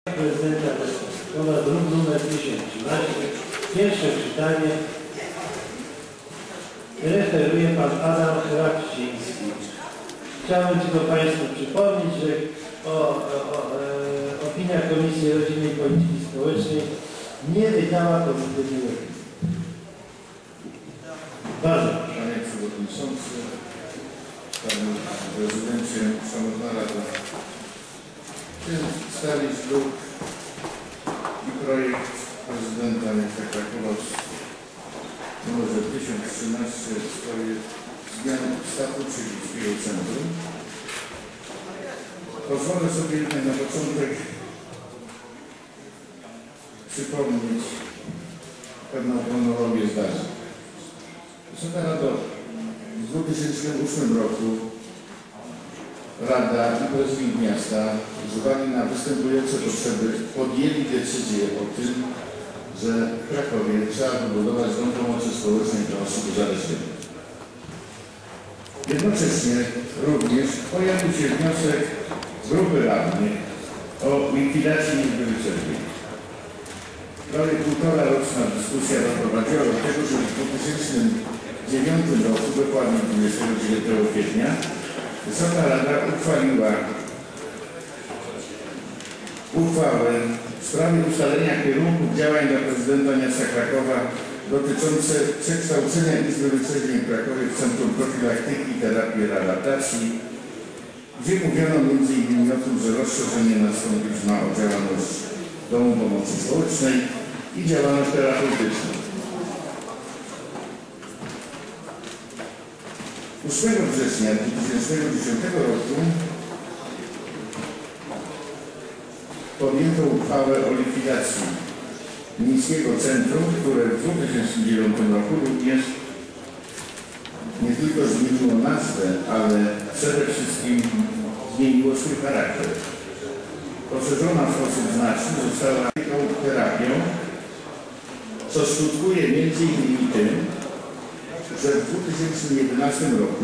Prezydenta Rzeczypospolitej, druk nr 1013, pierwsze czytanie. Referuje pan Adam Hrabczyński. Chciałbym tylko Państwu przypomnieć, że opinia Komisji Rodziny i Polityki Społecznej nie wydała pozytywnej opinii. Bardzo proszę. Panie Przewodniczący, Panie Prezydencie, Szanowna Rado. Chciałem przedstawić druk i projekt prezydenta Jacka Krakowa numer 1013 w sprawie zmiany statutu Dziedzickiego Centrum. Pozwolę sobie jednak na początek przypomnieć pewną chronologię zdarzeń. Wysoka Rado, w 2008 roku Rada i Prezydent Miasta z uwagi na występujące potrzeby podjęli decyzję o tym, że w Krakowie trzeba wybudować dom pomocy społecznej dla osób uzależnionych. Jednocześnie również pojawił się wniosek grupy radnych o likwidacji Izby Wyczerpień. Prawie półtoraroczna dyskusja doprowadziła do tego, że w 2009 roku, dokładnie 29 kwietnia, Wysoka Rada uchwaliła uchwałę w sprawie ustalenia kierunków działań dla prezydenta miasta Krakowa dotyczące przekształcenia Izby Wyczerpień w Krakowie w Centrum Profilaktyki i Terapii i Readaptacji, gdzie mówiono m.in. o tym, że rozszerzenie nastąpić ma o działalność Domu Pomocy Społecznej i działalność terapeutyczną. 8 września 2010 roku podjęto uchwałę o likwidacji Miejskiego Centrum, które w 2009 roku również nie tylko zmieniło nazwę, ale przede wszystkim zmieniło swój charakter. Poszerzona w sposób znaczny została terapią, co skutkuje m.in. tym, że w 2011 roku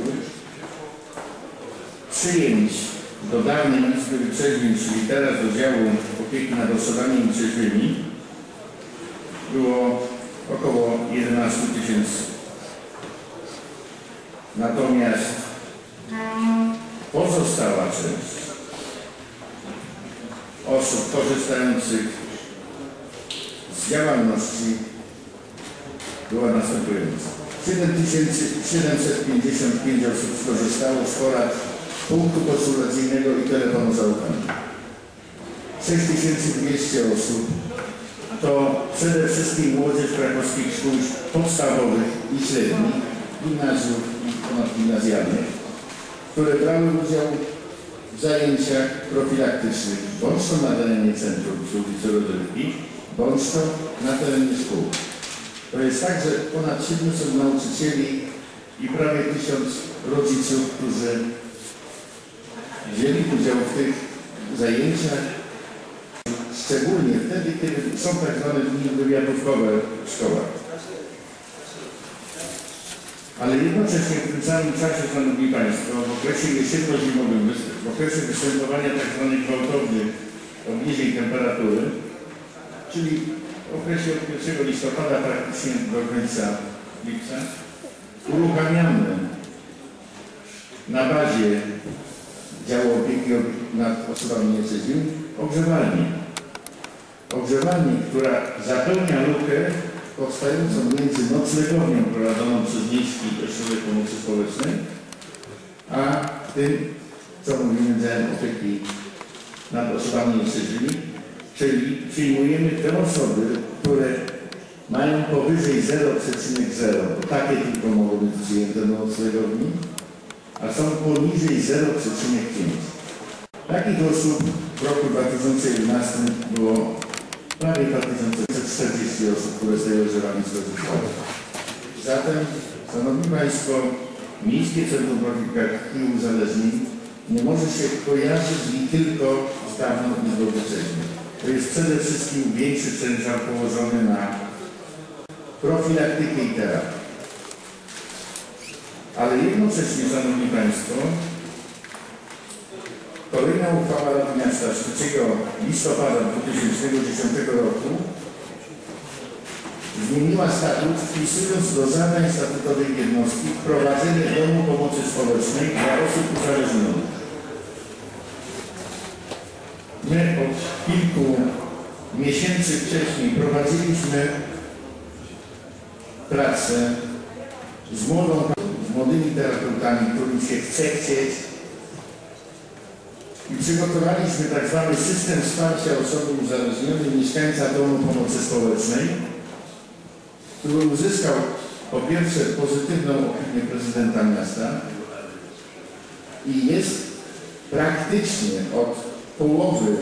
przyjęć do dawnej Izby Wyczerpień, czyli teraz do działu opieki nad osobami trzeźwymi, było około 11 000. Natomiast pozostała część osób korzystających z działalności była następująca. 7755 osób skorzystało z porad punktu konsultacyjnego i telefonu zaufania. 6200 osób to przede wszystkim młodzież krakowskich szkół podstawowych i średnich, gimnazjów i ponadgimnazjalnych, które brały udział w zajęciach profilaktycznych bądź to na terenie Centrum przy ulicy Rodylki, bądź to na terenie szkół. To jest także ponad 700 nauczycieli i prawie 1000 rodziców, którzy wzięli udział w tych zajęciach, szczególnie wtedy, kiedy są tak zwane dni wywiadówkowe w szkołach. Ale jednocześnie w tym samym czasie, Szanowni Państwo, w okresie jesienno-zimowym, w okresie występowania tak zwanych gwałtownych obniżeń temperatury, czyli w okresie od 1 listopada praktycznie do końca lipca, uruchamiamy na bazie działu opieki nad osobami nietrzeźwymi ogrzewalnię, która zapełnia lukę powstającą między noclegownią prowadzoną przez Miejski Ośrodek Pomocy Społecznej, a tym, co mówimy, działem opieki nad osobami nietrzeźwymi, czyli przyjmujemy te osoby, które mają powyżej 0,0, bo takie tylko mogą być przyjęte do noclegowni, a są poniżej 0,5. Takich osób w roku 2011 było prawie 2140 osób, które z tej ogrzewalni skorzystały. Zatem, Szanowni Państwo, Miejskie Centrum Profilaktyki i Uzależnień nie może się kojarzyć tylko z dawną Izbą Wyczerpień. To jest przede wszystkim większy ciężar położony na profilaktykę i terapię. Ale jednocześnie, Szanowni Państwo, Kolejna uchwała Rady Miasta z 3 listopada 2010 roku zmieniła statut, wpisując do zadań statutowych jednostki prowadzenie domu pomocy społecznej dla osób uzależnionych. My od kilku miesięcy wcześniej prowadziliśmy pracę z młodymi terapeutami, którym się chce chcieć, i przygotowaliśmy tak zwany system wsparcia osoby uzależnionej, mieszkańca domu pomocy społecznej, który uzyskał po pierwsze pozytywną opinię prezydenta miasta i jest praktycznie od połowy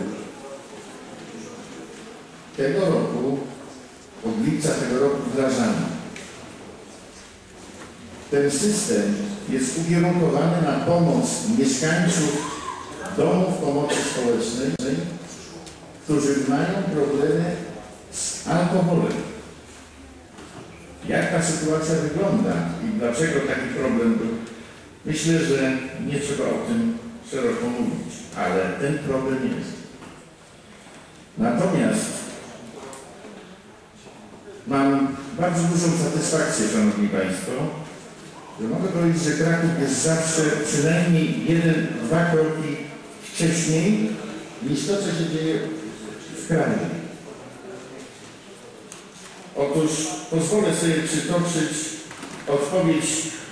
tego roku, od lipca tego roku wdrażany. Ten system jest ukierunkowany na pomoc mieszkańców domów pomocy społecznej, którzy mają problemy z alkoholem. Jak ta sytuacja wygląda i dlaczego taki problem był? Myślę, że nie trzeba o tym szeroko mówić, ale ten problem jest. Natomiast mam bardzo dużą satysfakcję, Szanowni Państwo, że mogę powiedzieć, że Kraków jest zawsze przynajmniej 1-2 kroki wcześniej niż to, co się dzieje w kraju. Otóż pozwolę sobie przytoczyć odpowiedź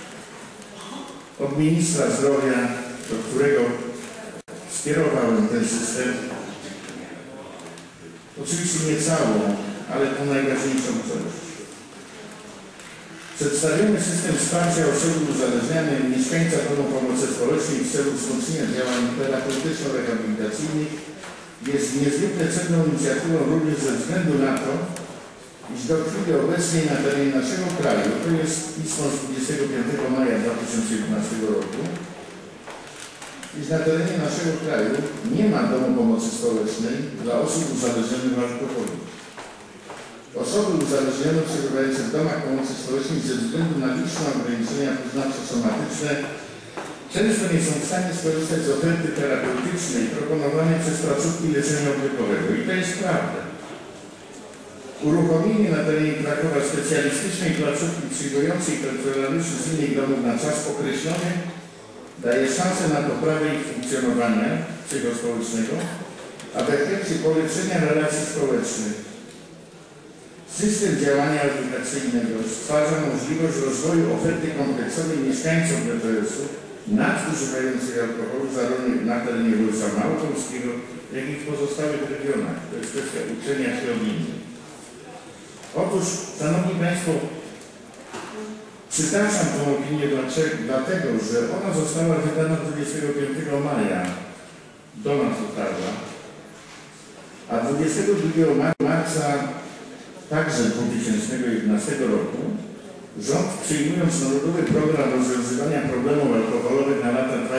od ministra zdrowia, do którego skierowałem ten system. Oczywiście nie całą, ale tą najważniejszą część. Przedstawiony system wsparcia osoby uzależnianej mieszkańca domu pomocy społecznej w celu wzmocnienia działań terapeutyczno-rehabilitacyjnych jest niezwykle cenną inicjatywą również ze względu na to, iż do chwili obecnej na terenie naszego kraju, to jest pismo z 25 maja 2011 roku, iż na terenie naszego kraju nie ma domu pomocy społecznej dla osób uzależnionych od alkoholu. Osoby uzależnione przebywające w domach pomocy społecznej ze względu na liczne ograniczenia poznawczo-somatyczne często nie są w stanie skorzystać z oferty terapeutycznej proponowanej przez placówki leczenia odwykowego. I to jest prawda. Uruchomienie na terenie Krakowa specjalistycznej placówki przyjmującej pensjonariuszy z innych domów na czas określony daje szansę na poprawę ich funkcjonowania psychospołecznego, a w efekcie polepszenia relacji społecznych. System działania edukacyjnego stwarza możliwość rozwoju oferty kompleksowej mieszkańcom DPS-u nadużywających alkoholu zarówno na terenie województwa małopolskiego, jak i w pozostałych regionach. To jest kwestia uczenia się od innych. Otóż, Szanowni Państwo, przytaczam tę opinię dlatego, że ona została wydana 25 maja do nas dotarła, a 22 marca także 2011 roku rząd, przyjmując Narodowy Program Rozwiązywania Problemów Alkoholowych na lata 2011-2015,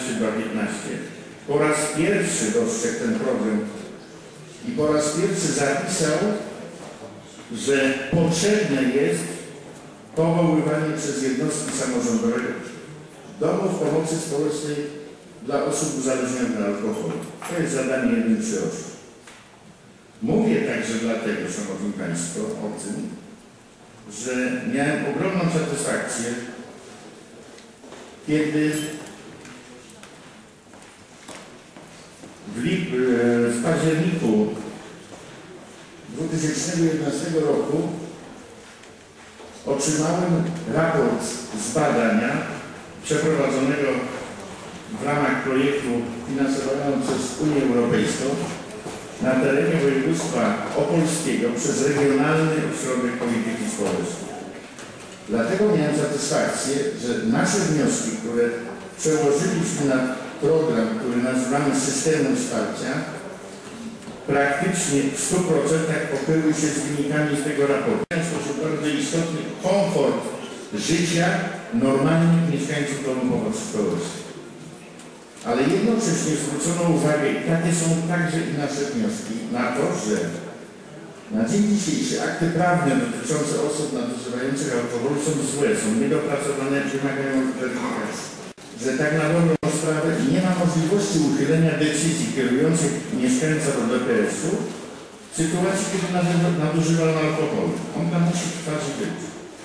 po raz pierwszy dostrzegł ten problem i po raz pierwszy zapisał, że potrzebne jest powoływanie przez jednostki samorządowe domów pomocy społecznej dla osób uzależnionych od alkoholu. To jest zadanie 138. Mówię także dlatego, Szanowni Państwo, o tym, że miałem ogromną satysfakcję, kiedy w październiku 2011 roku otrzymałem raport z badania przeprowadzonego w ramach projektu finansowanego przez Unię Europejską na terenie województwa opolskiego przez Regionalny Ośrodek Polityki Społecznej. Dlatego miałem satysfakcję, że nasze wnioski, które przełożyliśmy na program, który nazywamy systemem wsparcia, praktycznie w 100% pokryły się z wynikami z tego raportu. W sposób bardzo istotny komfort życia normalnych mieszkańców domu pomocy społecznej. Ale jednocześnie zwrócono uwagę, i takie są także i nasze wnioski, na to, że na dzień dzisiejszy akty prawne dotyczące osób nadużywających alkoholu są złe, są niedopracowane, wymagają weryfikacji. Że tak na dobrą sprawę i nie ma możliwości uchylenia decyzji kierujących mieszkańca do DPS-u w sytuacji, kiedy nadużywał alkoholu. On tam musi trwać i być.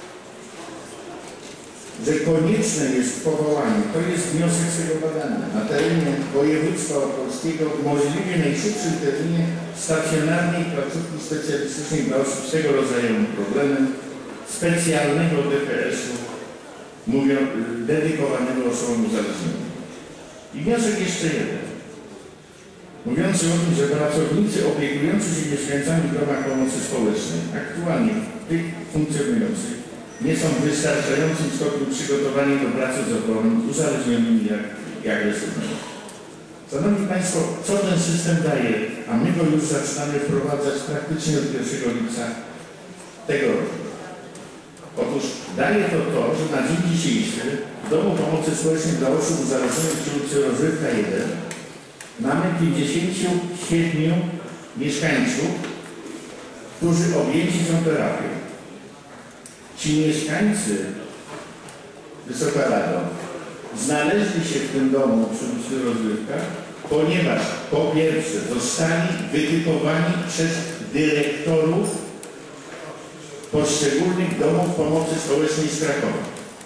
Że konieczne jest powołanie, to jest wniosek z tego badania, na terenie województwa opolskiego w możliwie najszybszym terminie stacjonarnej placówki specjalistycznej dla osób z tego rodzaju problemem, specjalnego DPS-u, dedykowanego osobom uzależnionym. I wniosek jeszcze jeden, mówiący o tym, że pracownicy opiekujący się mieszkańcami w domach pomocy społecznej, aktualnie tych funkcjonujących, nie są w wystarczającym stopniu przygotowani do pracy z osobami uzależnionymi i agresywnymi. Szanowni Państwo, co ten system daje, a my go już zaczynamy wprowadzać praktycznie od 1 lipca tego roku. Otóż daje to, że na dzień dzisiejszy w Domu Pomocy Społecznej dla osób uzależnionych przy ulicy Rozrywka 1 mamy 57 mieszkańców, którzy objęci są terapią. Ci mieszkańcy, Wysoka Rado, znaleźli się w tym domu przy ulicy Rozrywka, ponieważ po pierwsze zostali wytypowani przez dyrektorów poszczególnych domów pomocy społecznej z Krakowa.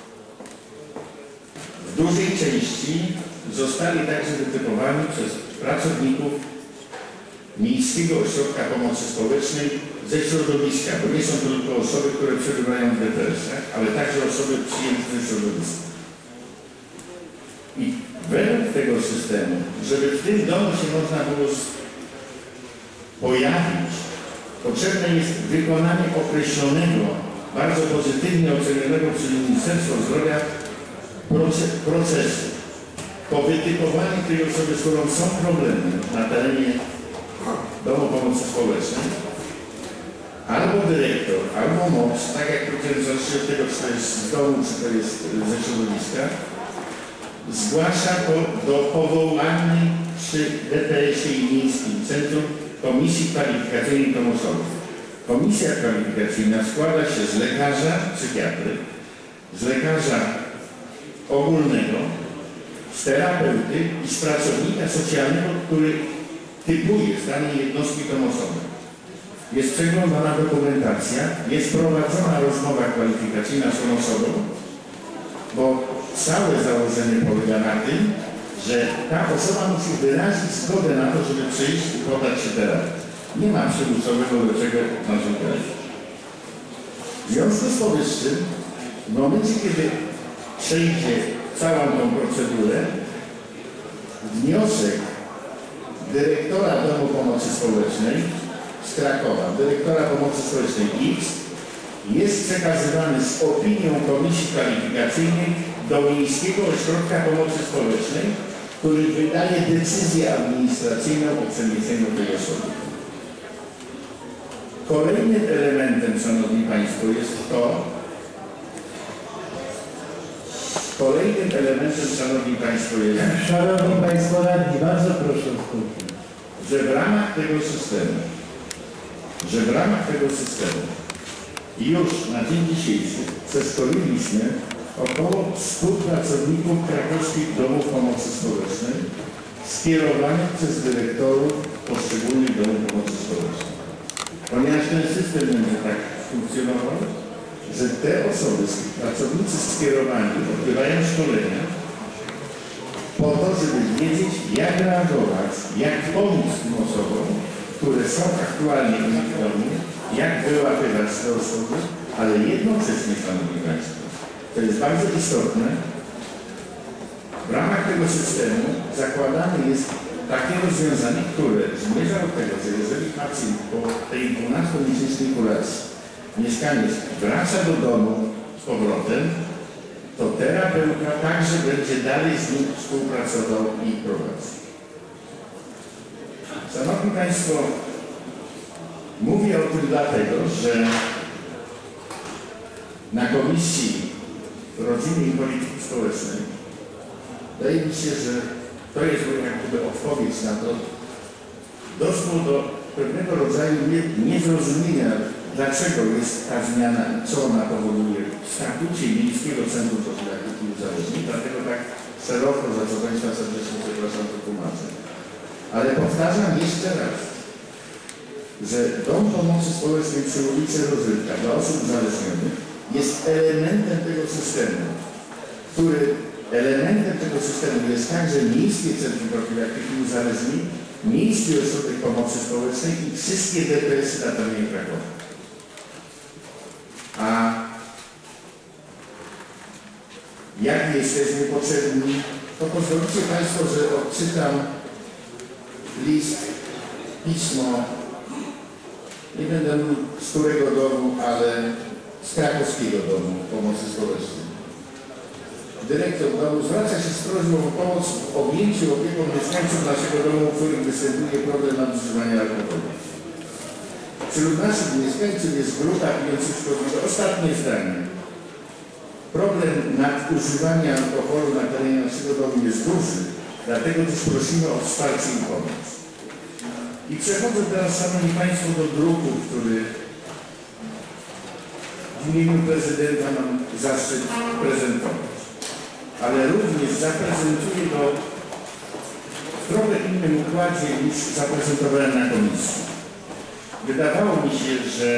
W dużej części zostali także wytypowani przez pracowników Miejskiego Ośrodka Pomocy Społecznej ze środowiska, bo nie są to tylko osoby, które przebywają w DPS-ach, ale także osoby przyjęte ze środowiska. I według tego systemu, żeby w tym domu się można było pojawić, potrzebne jest wykonanie określonego, bardzo pozytywnie ocenionego przez Ministerstwo Zdrowia procesu. Po wytypowaniu tej osoby, z którą są problemy na terenie Domu Pomocy Społecznej, albo dyrektor, albo MOPS, tak jak powiedziałem, zależy od tego, czy to jest z domu, czy to jest ze środowiska, zgłasza to do powołanej przy DPS-ie i Miejskim Centrum Komisji Kwalifikacyjnej Pomocowej. Komisja kwalifikacyjna składa się z lekarza, psychiatry, z lekarza ogólnego, z terapeuty i z pracownika socjalnego, który typuje z danej jednostki pomocowej. Jest przeglądana dokumentacja, jest prowadzona rozmowa kwalifikacyjna z tą osobą, bo całe założenie polega na tym, że ta osoba musi wyrazić zgodę na to, żeby przyjść i podać się terapii. Nie ma przymusowego do czego narzekać. W związku z powyższym, w momencie, kiedy przejdzie całą tą procedurę, wniosek dyrektora Domu Pomocy Społecznej z Krakowa, dyrektora Pomocy Społecznej X, jest przekazywany z opinią Komisji Kwalifikacyjnej do Miejskiego Ośrodka Pomocy Społecznej, który wydaje decyzję administracyjną o przeniesieniu tej osoby. Kolejnym elementem, Szanowni Państwo, jest to, Szanowni Państwo radni, bardzo proszę o spokój, że w ramach tego systemu już na dzień dzisiejszy przeszkoliliśmy około 100 pracowników krakowskich domów pomocy społecznej skierowanych przez dyrektorów poszczególnych domów pomocy społecznej. Ponieważ ten system będzie tak funkcjonował, że te osoby, pracownicy skierowani odbywają szkolenia po to, żeby wiedzieć, jak reagować, jak pomóc tym osobom, które są aktualnie w ich domu, jak wyłapywać te osoby, ale jednocześnie, Szanowni Państwo, to jest bardzo istotne, w ramach tego systemu zakładane jest takie rozwiązanie, które zmierza do tego, że jeżeli pacjent po tej 12-miesięcznej kuracji mieszkaniec wraca do domu z powrotem, to terapeuta także będzie dalej z nim współpracował i prowadził. Szanowni Państwo, mówię o tym dlatego, że na Komisji Rodziny i Polityki Społecznej wydaje mi się, że to jest jakby odpowiedź na to. Doszło do pewnego rodzaju niezrozumienia, dlaczego jest ta zmiana, co ona powoduje w statucie Miejskiego Centrum Profilaktyki Uzależnień. Dlatego tak szeroko, za co Państwa serdecznie przepraszam, to tłumaczę. Ale powtarzam jeszcze raz, że Dom Pomocy Społecznej przy ulicy Rozrywka dla osób uzależnionych jest elementem tego systemu, elementem tego systemu jest także Miejskie Centrum Profilaktyki Uzależnień, Miejski Ośrodek Pomocy Społecznej i wszystkie DPS-y na terenie Krakowa. A jak jesteśmy potrzebni, to pozwolicie Państwo, że odczytam list, pismo, nie będę mówił z którego domu, ale z krakowskiego Domu Pomocy Społecznej. Dyrektor domu zwraca się z prośbą o pomoc w objęciu opieką mieszkańców naszego domu, w którym występuje problem nadużywania alkoholu. Wśród naszych mieszkańców jest grupa pijących szkodliwe. Ostatnie zdanie. Problem nadużywania alkoholu na terenie naszego domu jest duży, dlatego też prosimy o wsparcie i pomoc. I przechodzę teraz, Szanowni Państwo, do druku, który w imieniu prezydenta mam zaszczyt prezentować. Ale również zaprezentuję go w trochę innym układzie niż zaprezentowałem na komisji. Wydawało mi się, że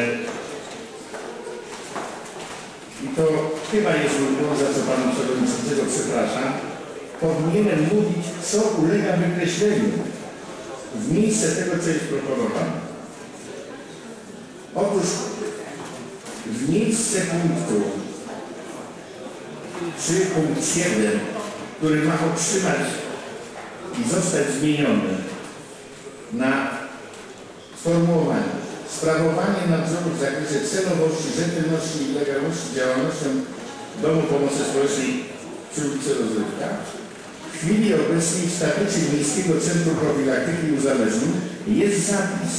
i to chyba jest mój błąd, za co Panu Przewodniczącego przepraszam, powinienem mówić, co ulega wykreśleniu w miejsce tego, co jest proponowane. Otóż w miejsce punktu 3.7, który ma otrzymać i zostać zmieniony na sformułowanie sprawowanie nadzoru w zakresie celowości, rzetelności i legalności działalnością Domu Pomocy Społecznej przy ulicy Rozrywka. W chwili obecnej w statucie Miejskiego Centrum Profilaktyki Uzależnień jest zapis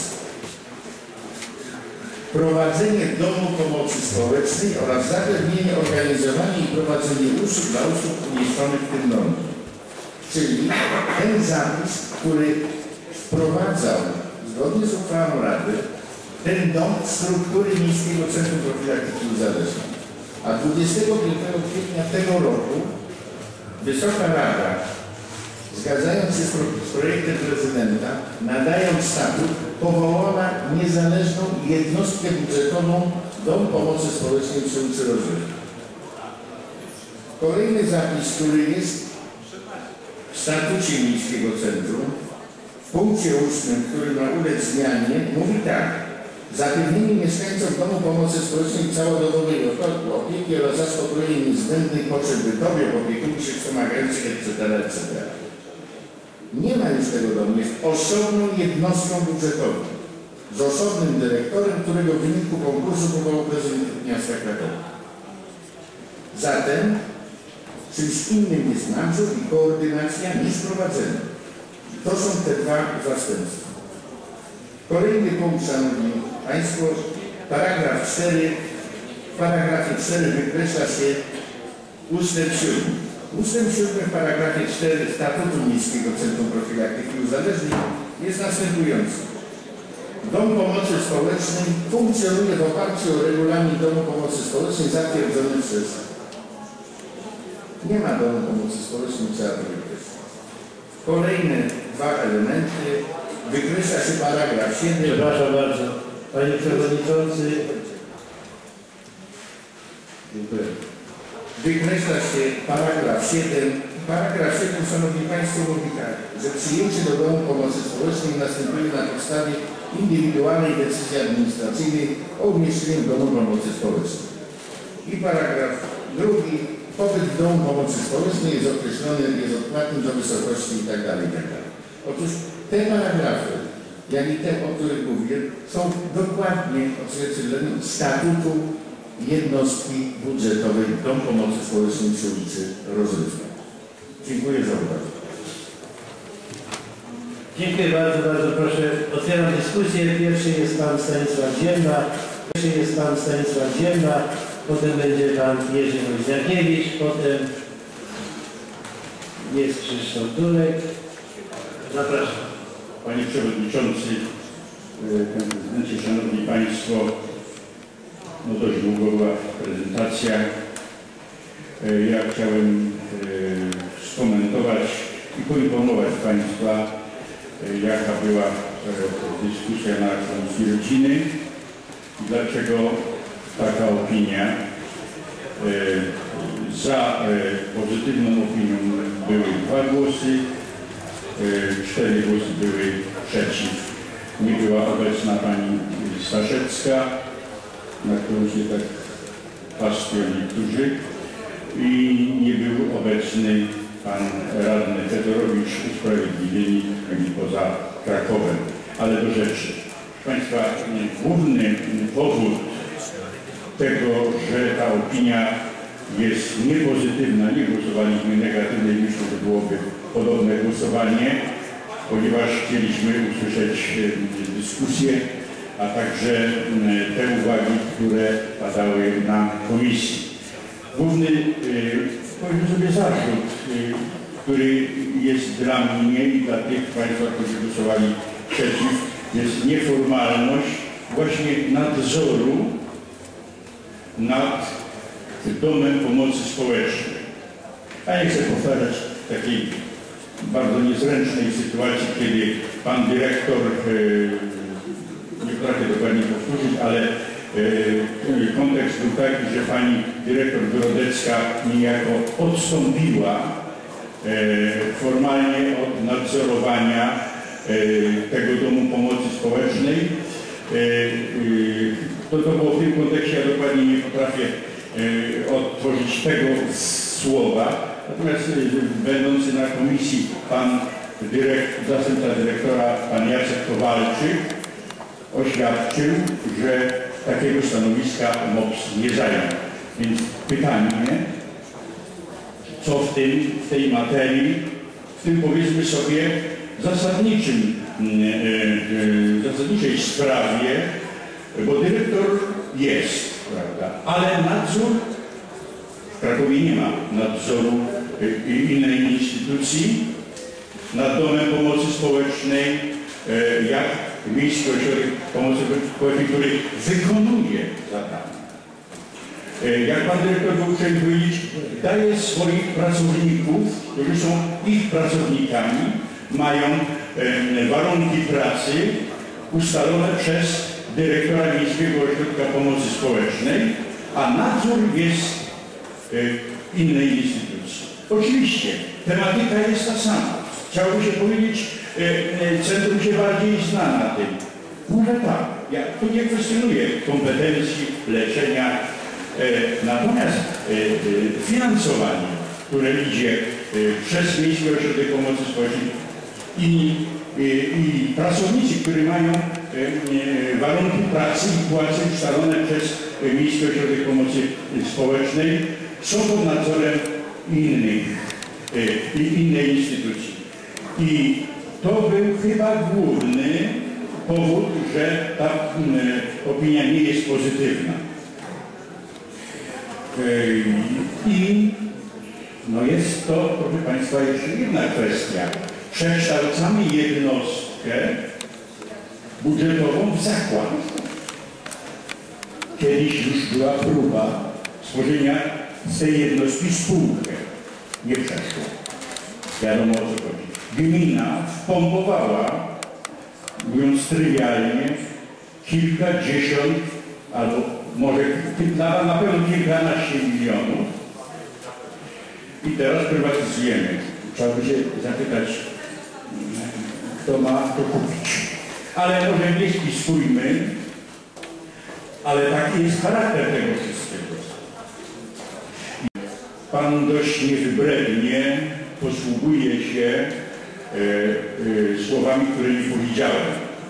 prowadzenie Domu Pomocy Społecznej oraz zapewnienie, organizowanie i prowadzenie usług dla osób umieszczonych w tym domu. Czyli ten zapis, który wprowadzał zgodnie z uchwałą Rady ten dom w struktury Miejskiego Centrum Profilaktyki Uzależnień. A 25 kwietnia tego roku Wysoka Rada, zgadzając się z projektem prezydenta, nadając statut, powołała niezależną jednostkę budżetową Dom Pomocy Społecznej przy ulicy Rozrywki. Kolejny zapis, który jest w statucie Miejskiego Centrum, w punkcie 8, który ma ulec zmianie, mówi tak. Zapewnienie mieszkańcom Domu Pomocy Społecznej całodobowej opieki oraz zaspokojenie niezbędnych potrzeb bytowych, opiekuńczych, wspomagających, etc., etc. Nie ma już tego domu, jest osobną jednostką budżetową z osobnym dyrektorem, którego w wyniku konkursu powołał prezydent miasta Krakowa. Zatem czymś innym jest nadzór i koordynacja niż prowadzenie. To są te dwa zastępstwa. Kolejny punkt, Szanowni Państwo, paragraf 4. W paragrafie 4 wykreśla się ustęp 7. Ustęp 7 w paragrafie 4 Statutu Miejskiego Centrum Profilaktyki Uzależnień jest następujący. Dom Pomocy Społecznej funkcjonuje w oparciu o regulamin Domu Pomocy Społecznej zatwierdzony przez... Nie ma Domu Pomocy Społecznej, trzeba to wykreślić. Kolejne dwa elementy. Wykreśla się paragraf 7. Przepraszam bardzo. Panie Przewodniczący. Dziękuję. Wykreśla się paragraf 7. Paragraf 7, Szanowni Państwo, mówi tak, że przyjęcie do Domu Pomocy Społecznej następuje na podstawie indywidualnej decyzji administracyjnej o umieszczeniu w Domu Pomocy Społecznej. I paragraf 2. Pobyt w Domu Pomocy Społecznej jest określony, jest odpłatny do wysokości itd. itd. Otóż te paragrafy, jak i te, o których mówię, są dokładnie odzwierciedleniem statutu jednostki budżetowej Dom Pomocy Społecznej przy ulicy Rozrywka. Dziękuję za uwagę. Dziękuję bardzo, bardzo proszę. Otwieram dyskusję. Pierwszy jest Pan Stanisław Ziemba, potem będzie Pan Jerzy Woźniakiewicz, potem jest Krzysztof Durek. Zapraszam. Panie Przewodniczący, Panie Prezydencie, Szanowni Państwo, no dość długo była prezentacja. Ja chciałem w skomentować i poinformować Państwa, jaka była dyskusja na Komisji Rodziny i dlaczego taka opinia. Za pozytywną opinią były 2 głosy, 4 głosy były przeciw. Nie była obecna pani Staszewska, na którą się tak pastwią niektórzy, i nie był obecny pan radny Fedorowicz, usprawiedliwieni byli poza Krakowem. Ale do rzeczy. Proszę Państwa, główny powód tego, że ta opinia jest niepozytywna, nie głosowaliśmy negatywnie, myślę, że byłoby podobne głosowanie, ponieważ chcieliśmy usłyszeć dyskusję, a także te uwagi, które padały na komisji. Główny, powiem sobie, zarzut, który jest dla mnie i dla tych Państwa, którzy głosowali przeciw, jest nieformalność właśnie nadzoru nad Domem Pomocy Społecznej. Ja nie chcę powtarzać takiej bardzo niezręcznej sytuacji, kiedy pan dyrektor, nie potrafię dokładnie powtórzyć, ale kontekst był taki, że pani dyrektor Grodecka niejako odstąpiła formalnie od nadzorowania tego Domu Pomocy Społecznej. To było w tym kontekście, ja dokładnie nie potrafię odtworzyć tego słowa. Natomiast będący na komisji pan zastępca dyrektora, pan Jacek Kowalczyk, oświadczył, że takiego stanowiska MOPS nie zajął. Więc pytanie, co w tej materii, w tym, powiedzmy sobie, zasadniczej sprawie, bo dyrektor jest, prawda, ale nadzór w Krakowie nie ma nadzoru innej instytucji nad Domem Pomocy Społecznej, jak Miejski Ośrodek Pomocy Społecznej, który wykonuje zadania. Jak pan dyrektor był uprzejmy powiedzieć, daje swoich pracowników, którzy są ich pracownikami, mają warunki pracy ustalone przez dyrektora Miejskiego Ośrodka Pomocy Społecznej, a nadzór jest innej instytucji. Oczywiście tematyka jest ta sama. Chciałoby się powiedzieć, centrum się bardziej zna na tym. Może tak, ja tu nie kwestionuję kompetencji leczenia, natomiast finansowanie, które idzie przez Miejski Ośrodek Pomocy Społecznej i pracownicy, którzy mają warunki pracy i płace ustalone przez Miejski Ośrodek Pomocy Społecznej, są pod nadzorem innej instytucji. I to był chyba główny powód, że ta opinia nie jest pozytywna. I no jest to, proszę Państwa, jeszcze jedna kwestia. Przekształcamy jednostkę budżetową w zakład. Kiedyś już była próba stworzenia z tej jednostki spółkę. Nie przeszło. Wiadomo, o co chodzi. Gmina wpompowała, mówiąc trywialnie, kilkadziesiąt albo może na pewno kilkanaście milionów. I teraz prywatyzujemy. Trzeba by się zapytać, kto ma to kupić. Ale może nie spiskujmy, ale taki jest charakter tego wszystkiego. Pan dość niewybrednie posługuje się słowami, które nie powiedziałem.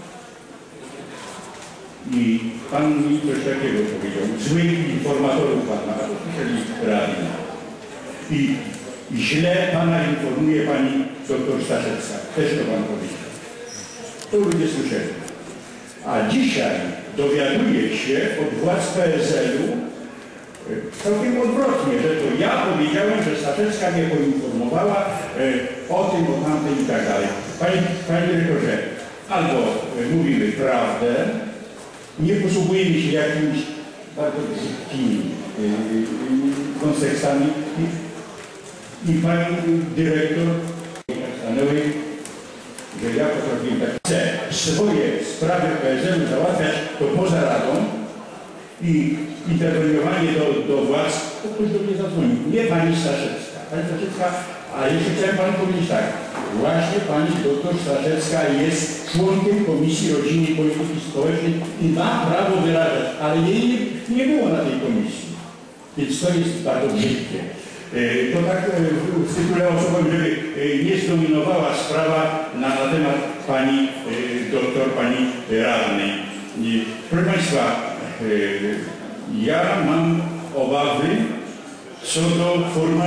I pan mi coś takiego powiedział. Złych informatorów pana, czyli radna. I źle pana informuje pani doktor Staszewska. Też to pan powiedział. To ludzie słyszeli. A dzisiaj dowiaduje się od władz PSL-u całkiem odwrotnie, że to ja powiedziałem, że Staszewska mnie poinformowała o tym, o tamtym i tak dalej. Panie dyrektorze, albo mówimy prawdę, nie posługujemy się jakimiś bardzo brzydkimi kontekstami i pani dyrektor stanęły, że ja potrafiłem tak chcę swoje sprawy PSL-u załatwiać to poza radą i interweniowanie do władz, to ktoś do mnie zadzwonił. Nie pani Staszewska. Pani Staszewska, a jeszcze chciałem panu powiedzieć tak, właśnie pani doktor Staszewska jest członkiem Komisji Rodziny i Polityki Społecznej i ma prawo wyrażać, ale jej nie było na tej komisji. Więc to jest bardzo brzydkie. To tak w tytule osobowym, żeby nie zdominowała sprawa na temat pani doktor, pani radnej. Proszę Państwa, ja mam obawy co do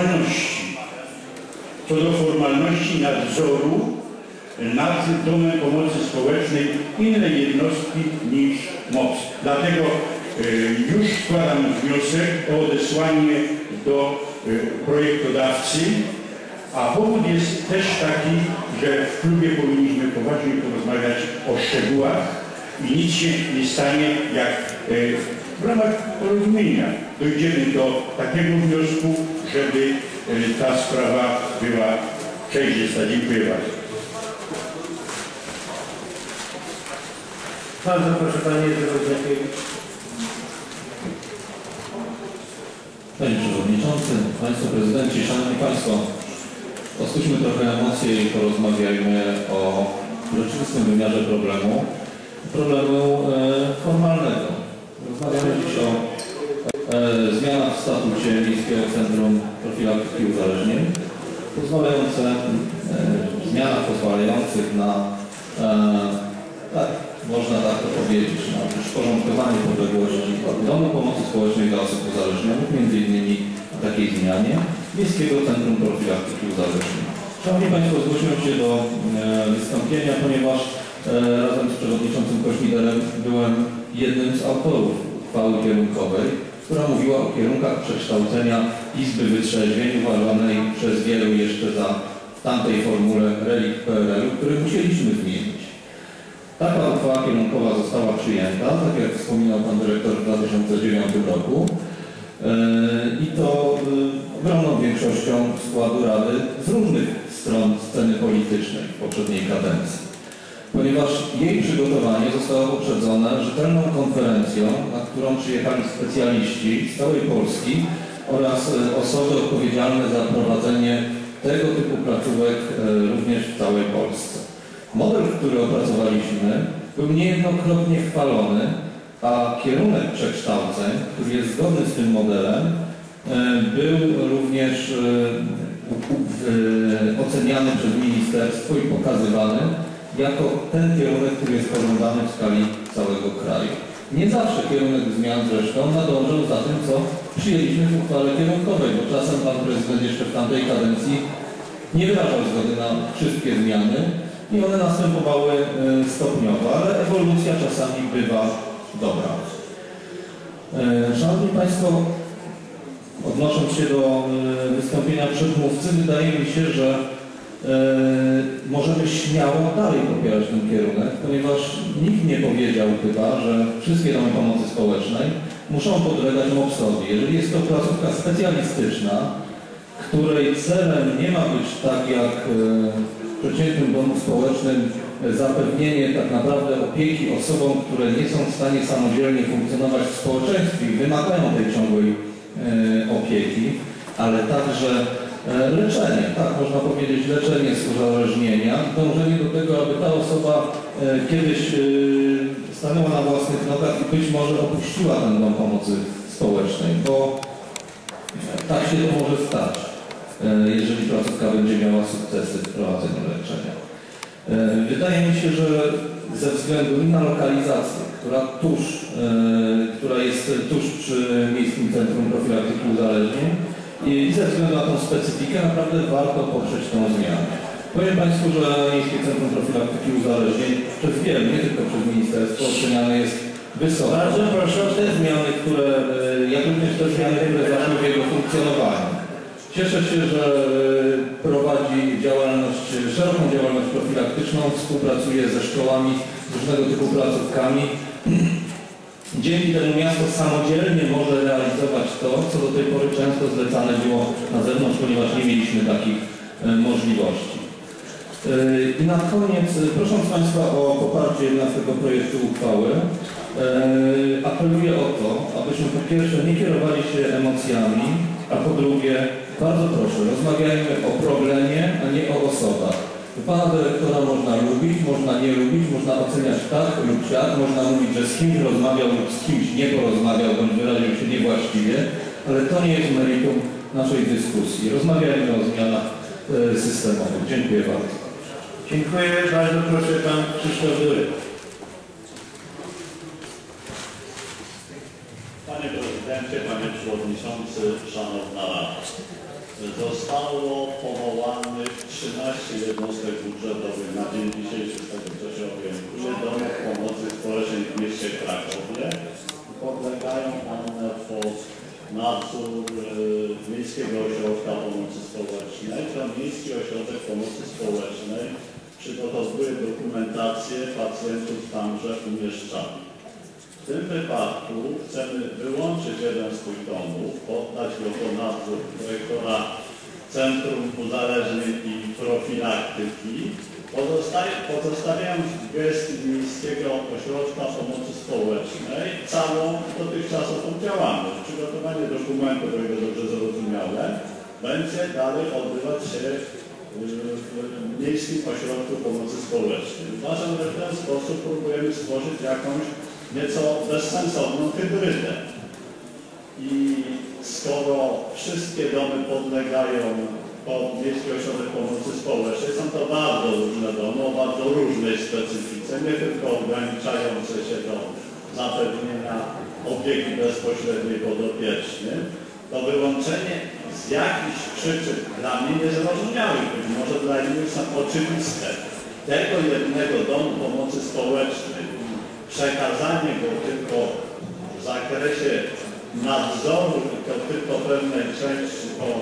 formalności nadzoru nad Domem Pomocy Społecznej innej jednostki niż MOPS. Dlatego już składam wniosek o odesłanie do projektodawcy, a powód jest też taki, że w klubie powinniśmy poważnie porozmawiać o szczegółach i nic się nie stanie, jak w ramach porozumienia dojdziemy do takiego wniosku, żeby ta sprawa była przejrzysta. Dziękuję bardzo. Bardzo proszę Panie Przewodniczący. Panie Przewodniczący, Państwo Prezydenci, Szanowni Państwo, ostójmy trochę emocje i porozmawiajmy o rzeczywistym wymiarze problemu formalnego. Rozmawiamy dziś o zmianach w statucie Miejskiego Centrum Profilaktyki Uzależnień, zmianach pozwalających na, tak, można tak to powiedzieć, na przyporządkowanie podległości Domu Pomocy Społecznej dla osób uzależnionych, m.in. w takiej zmianie Miejskiego Centrum Profilaktyki Uzależnień. Szanowni Państwo, zgłosiłem się do wystąpienia, ponieważ razem z przewodniczącym Kośmiderem byłem jednym z autorów uchwały kierunkowej, która mówiła o kierunkach przekształcenia Izby Wytrzeźwień, uważanej przez wielu jeszcze za w tamtej formule relikt PRL-u, który musieliśmy zmienić. Taka uchwała kierunkowa została przyjęta, tak jak wspominał Pan Dyrektor, w 2009 roku i to ogromną większością składu Rady z różnych stron sceny politycznej w poprzedniej kadencji. Ponieważ jej przygotowanie zostało poprzedzone rzetelną konferencją, na którą przyjechali specjaliści z całej Polski oraz osoby odpowiedzialne za prowadzenie tego typu placówek również w całej Polsce. Model, który opracowaliśmy, był niejednokrotnie chwalony, a kierunek przekształceń, który jest zgodny z tym modelem, był również oceniany przez ministerstwo i pokazywany jako ten kierunek, który jest pożądany w skali całego kraju. Nie zawsze kierunek zmian zresztą nadążał za tym, co przyjęliśmy w uchwale kierunkowej, bo czasem Pan Prezydent jeszcze w tamtej kadencji nie wyrażał zgody na wszystkie zmiany i one następowały stopniowo, ale ewolucja czasami bywa dobra. Szanowni Państwo, odnosząc się do wystąpienia przedmówcy, wydaje mi się, że możemy śmiało dalej popierać ten kierunek, ponieważ nikt nie powiedział chyba, że wszystkie domy pomocy społecznej muszą podlegać MOPS-owi. Jeżeli jest to placówka specjalistyczna, której celem nie ma być tak jak w przeciętnym domu społecznym zapewnienie tak naprawdę opieki osobom, które nie są w stanie samodzielnie funkcjonować w społeczeństwie i wymagają tej ciągłej opieki, ale także leczenie, tak można powiedzieć, leczenie z uzależnienia, dążenie do tego, aby ta osoba kiedyś stanęła na własnych nogach i być może opuściła ten dom pomocy społecznej, bo tak się to może stać, jeżeli placówka będzie miała sukcesy w prowadzeniu leczenia. Wydaje mi się, że ze względu na lokalizację, która jest tuż przy Miejskim Centrum Profilaktyki Uzależnień i ze względu na tą specyfikę naprawdę warto poprzeć tą zmianę. Powiem Państwu, że Miejskie Centrum Profilaktyki Uzależnień przez wiele, nie tylko przez ministerstwo, oceniane jest wysoko. Bardzo proszę o te zmiany, jak również te zmiany, które zaszły w jego funkcjonowaniu. Cieszę się, że prowadzi szeroką działalność profilaktyczną, współpracuje ze szkołami, z różnego typu placówkami. Cieszę się, że w tej chwili, jak również w tej zmianie, które zaszły w jego funkcjonowaniu, Dzięki temu miasto samodzielnie może realizować to, co do tej pory często zlecane było na zewnątrz, ponieważ nie mieliśmy takich możliwości. I na koniec, prosząc Państwa o poparcie 11 projektu uchwały, apeluję o to, abyśmy po pierwsze nie kierowali się emocjami, a po drugie, bardzo proszę, rozmawiajmy o problemie, a nie o osobach. Pana dyrektora można lubić, można nie lubić, można oceniać tak lub siak, można mówić, że z kimś rozmawiał lub z kimś nie porozmawiał, bądź wyraził się niewłaściwie, ale to nie jest meritum naszej dyskusji. Rozmawiajmy o zmianach systemowych. Dziękuję bardzo. Dziękuję bardzo. Proszę Pan Krzysztof Durek. Panie Prezydencie, Panie Przewodniczący, Szanowna Rado. Zostało powołanych 13 jednostek budżetowych na dzień dzisiejszy, z tego co się orientuję, domów pomocy społecznej w mieście Krakowie. Podlegają one pod nadzór Miejskiego Ośrodka Pomocy Społecznej. To Miejski Ośrodek Pomocy Społecznej przygotowuje dokumentację, pacjentów tamże umieszczamy. W tym wypadku chcemy wyłączyć jeden z tych domów, poddać go pod nadzór dyrektora Centrum Uzależnień i Profilaktyki, pozostawiając w gestii Miejskiego Ośrodka Pomocy Społecznej całą dotychczasową działalność. Przygotowanie dokumentu, do jego dobrze zrozumiałe, będzie dalej odbywać się w Miejskim Ośrodku Pomocy Społecznej. Uważam, że w ten sposób próbujemy stworzyć jakąś nieco bezsensowną hybrydę. I skoro wszystkie domy podlegają pod Miejski Ośrodek Pomocy Społecznej, są to bardzo różne domy o bardzo różnej specyfice, nie tylko ograniczające się do zapewnienia opieki bezpośredniej podopiecznym, to wyłączenie z jakichś przyczyn dla mnie niezrozumiałych, być może dla innych są oczywiste, tego jednego domu pomocy społecznej, przekazanie go tylko w zakresie nadzoru, tylko pewnej części pod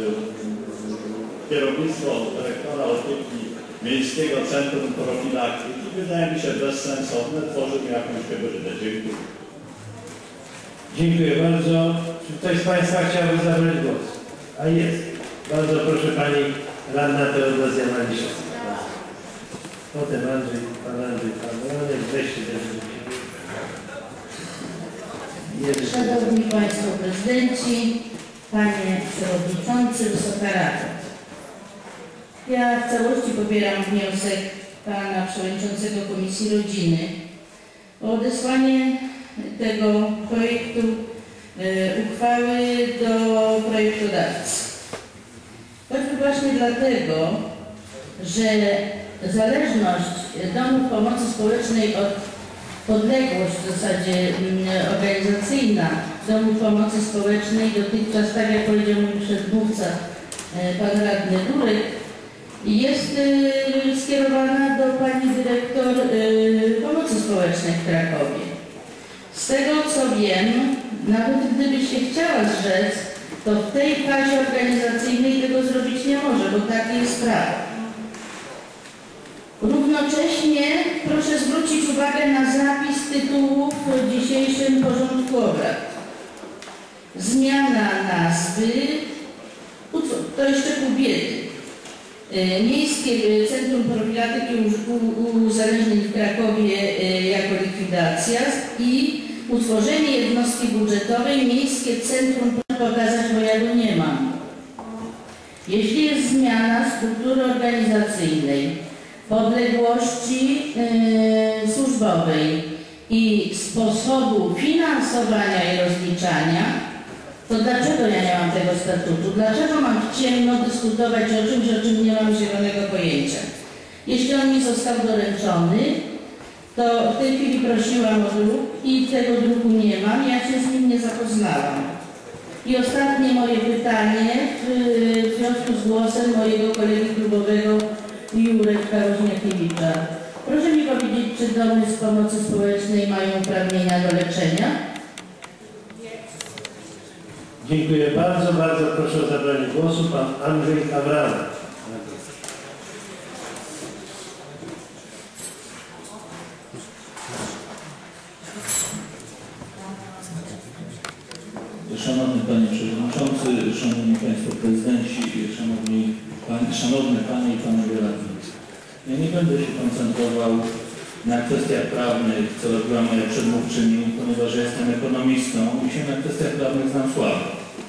kierownictwo dyrektora opieki Miejskiego Centrum Profilaktyki wydaje mi się bezsensowne, tworzymy jakąś hybrydę. Dziękuję. Dziękuję bardzo. Czy ktoś z Państwa chciałby zabrać głos? A jest. Bardzo proszę Pani Radna Teodozja Maliszewska. Potem Pan Andrzej Pawłonek, wreszcie też. Szanowni Państwo Prezydenci, Panie Przewodniczący, Wysoka Rado. Ja w całości popieram wniosek Pana Przewodniczącego Komisji Rodziny o odesłanie tego projektu uchwały do projektodawcy. Choćby właśnie dlatego, że zależność domów pomocy społecznej od podległość w zasadzie organizacyjna domów pomocy społecznej dotychczas, tak jak powiedział mój przedmówca, pan radny Durek, jest skierowana do pani dyrektor pomocy społecznej w Krakowie. Z tego co wiem, nawet gdyby się chciała zrzec, to w tej fazie organizacyjnej tego zrobić nie może, bo takie jest prawo. Równocześnie proszę zwrócić uwagę na zapis tytułów w dzisiejszym porządku obrad. Zmiana nazwy, to jeszcze pół biedy. Miejskie Centrum Profilaktyki Uzależnień w Krakowie jako likwidacja i utworzenie jednostki budżetowej Miejskie Centrum, pokazać, bo ja go nie mam. Jeśli jest zmiana struktury organizacyjnej, podległości służbowej i sposobu finansowania i rozliczania, to dlaczego ja nie mam tego statutu? Dlaczego mam w ciemno dyskutować o czymś, o czym nie mam zielonego pojęcia? Jeśli on mi został doręczony, to w tej chwili prosiłam o druk i tego druku nie mam, ja się z nim nie zapoznałam. I ostatnie moje pytanie w związku z głosem mojego kolegi klubowego Jurka Roźniakiewicza. Proszę mi powiedzieć, czy domy z pomocy społecznej mają uprawnienia do leczenia? Dziękuję bardzo. Bardzo proszę o zabranie głosu pan Andrzej Awramek. Szanowny Panie Przewodniczący, Szanowni Państwo Prezydenci, Szanowne Panie i Panowie Radni. Ja nie będę się koncentrował na kwestiach prawnych, co robiła moja przedmówczyni, ponieważ ja jestem ekonomistą i się na kwestiach prawnych znam słabo.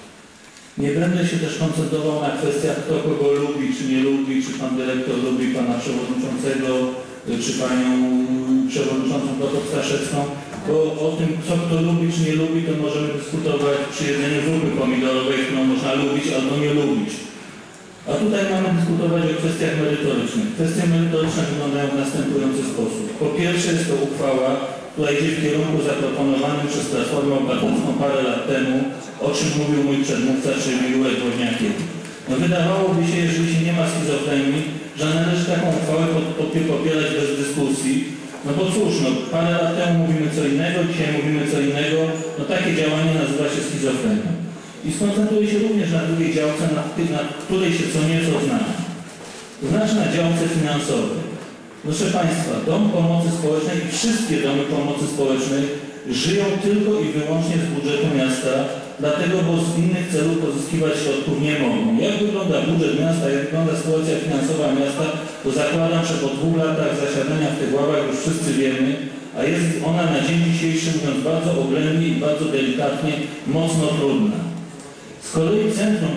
Nie będę się też koncentrował na kwestiach, kto kogo lubi, czy nie lubi, czy Pan Dyrektor lubi Pana Przewodniczącego, czy Panią Przewodniczącą Staszewską, bo o tym, co kto lubi, czy nie lubi, to możemy dyskutować przy jedzeniu zupy pomidorowej, którą można lubić albo nie lubić. A tutaj mamy dyskutować o kwestiach merytorycznych. Kwestie merytoryczne wyglądają w następujący sposób. Po pierwsze jest to uchwała, która idzie w kierunku zaproponowanym przez Platformę Obywatelską parę lat temu, o czym mówił mój przedmówca, czyli Mirek Woźniakiewicz. No wydawałoby się, jeżeli się nie ma schizofrenii, że należy taką uchwałę popierać bez dyskusji. No bo cóż, no parę lat temu mówimy co innego, dzisiaj mówimy co innego, no takie działanie nazywa się schizofrenią. I skoncentruję się również na drugiej działce, na której się co nieco znam. To znaczy na działce finansowej. Proszę Państwa, Dom Pomocy Społecznej i wszystkie domy pomocy społecznej żyją tylko i wyłącznie z budżetu miasta, dlatego, bo z innych celów pozyskiwać środków nie mogą. Jak wygląda budżet miasta, jak wygląda sytuacja finansowa miasta, to zakładam, że po 2 latach zasiadania w tych ławach już wszyscy wiemy, a jest ona na dzień dzisiejszy, mówiąc bardzo oględnie i bardzo delikatnie, mocno trudna. Z kolei centrum,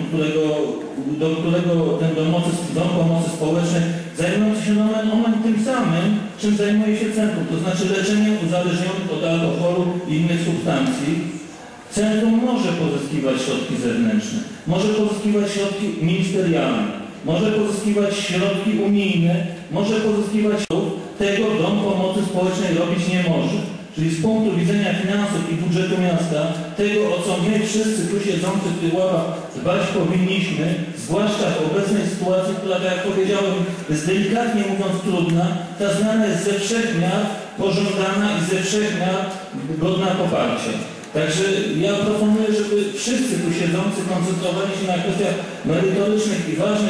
do którego ten Dom Pomocy Społecznej zajmujący się tym samym, czym zajmuje się centrum, to znaczy leczeniem uzależnionych od alkoholu i innych substancji, centrum może pozyskiwać środki zewnętrzne, może pozyskiwać środki ministerialne, może pozyskiwać środki unijne, może pozyskiwać tego Dom Pomocy Społecznej robić nie może. Czyli z punktu widzenia finansów i budżetu miasta, tego, o co my wszyscy tu siedzący w tych ławach dbać powinniśmy, zwłaszcza w obecnej sytuacji, która, tak jak powiedziałem, jest delikatnie mówiąc trudna, ta zmiana jest ze wszech miar pożądana i ze wszech miar godna poparcia. Także ja proponuję, żeby wszyscy tu siedzący koncentrowali się na kwestiach merytorycznych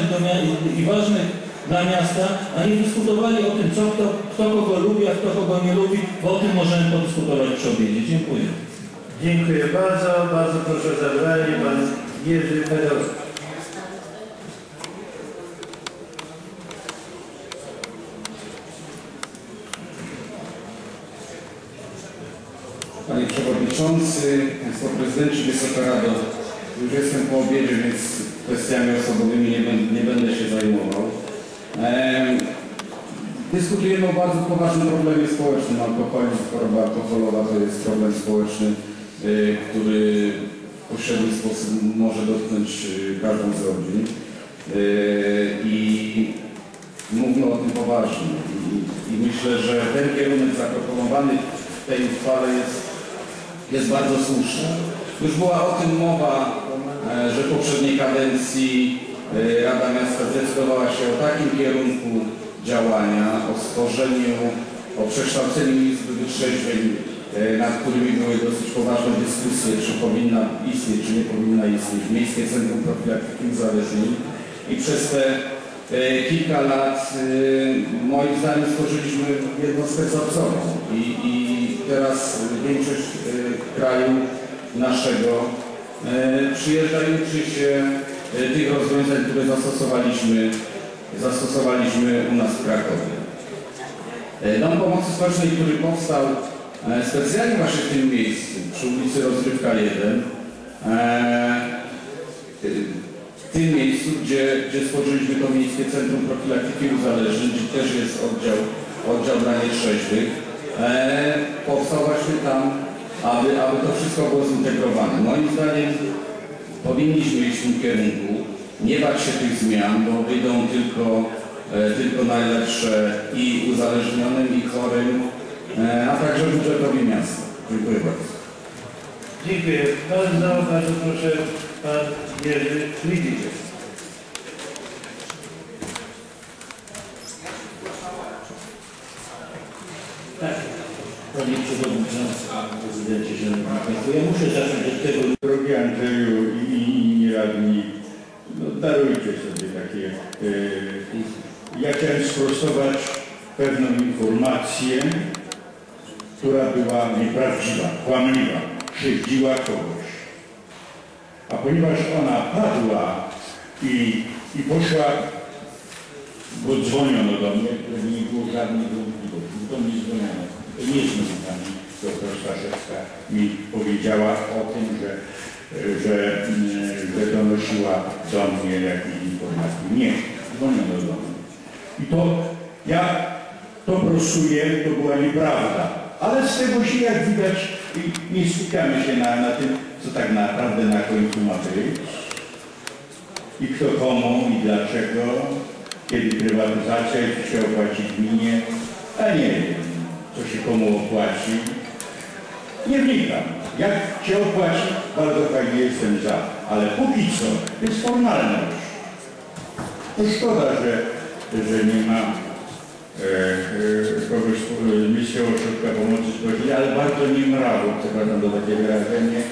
i ważnych dla miasta, a nie dyskutowali o tym, kto kogo lubi, a kto kogo nie lubi, bo o tym możemy podyskutować przy obiedzie. Dziękuję. Dziękuję bardzo. Bardzo proszę o zabranie Pan Jerzy Pedowski. Panie Przewodniczący, Państwo Prezydenci, Wysoka Rado, już jestem po obiedzie, więc kwestiami osobowymi nie będę się zajmował. Dyskutujemy o bardzo poważnym problemie społecznym. Alkoholizm, choroba alkoholowa to jest problem społeczny, który w pośredni sposób może dotknąć każdą z rodzin. I mówmy o tym poważnie. I myślę, że ten kierunek zaproponowany w tej uchwale jest bardzo słuszny. Już była o tym mowa, że w poprzedniej kadencji Rada Miasta zdecydowała się o takim kierunku działania, o przekształceniu Izby Wytrzeźwień, nad którymi były dosyć poważne dyskusje, czy powinna istnieć, czy nie powinna istnieć, Miejskie Centrum Profilaktyki Uzależnień. I przez te kilka lat, moim zdaniem, stworzyliśmy jednostkę wzorcową i teraz większość kraju naszego przyjeżdża i uczy się tych rozwiązań, które zastosowaliśmy u nas w Krakowie. Dom Pomocy Społecznej, który powstał specjalnie właśnie w tym miejscu, przy ulicy Rozrywka 1, w tym miejscu, gdzie stworzyliśmy to Miejskie Centrum Profilaktyki Uzależnień, gdzie też jest oddział dla nietrzeźwych, powstał właśnie tam, aby to wszystko było zintegrowane. Moim zdaniem powinniśmy iść w tym kierunku, nie bać się tych zmian, bo wyjdą tylko najlepsze i uzależnionym, i chorym, a także budżetowi miasta. Dziękuję bardzo. Dziękuję bardzo. Bardzo proszę Pan Jerzy Lidziczek. Tak. Panie Przewodniczący, Panie Prezydencie, Szanowni Państwo, ja muszę zacząć od tego. Drogi Andrzeju i inni radni, no darujcie sobie takie. Ja chciałem sprostować pewną informację, która była nieprawdziwa, kłamliwa, krzywdziła kogoś. A ponieważ ona padła i poszła, bo dzwoniono do mnie, nie było żadnych wątpliwości, do mnie dzwoniono. To nie znowu pani doktor Staszewska mi powiedziała o tym, że donosiła do mnie jakieś informacje. Nie, dzwoniono do mnie. I to ja to prosuję, to była nieprawda. Ale z tego się, jak widać, nie skupiamy się na tym, co tak naprawdę na końcu ma być. I kto komu i dlaczego, kiedy prywatyzacja i czy się opłaci gminie, a nie wiem, co się komu opłaci. Nie wnikam. Jak się opłaci, bardzo fajnie jestem za. Ale póki co jest formalność. To szkoda, że nie ma kogoś z Miejskiego Ośrodka Pomocy Społecznej, ale bardzo niemrawo, przepraszam do takie wyrażenie.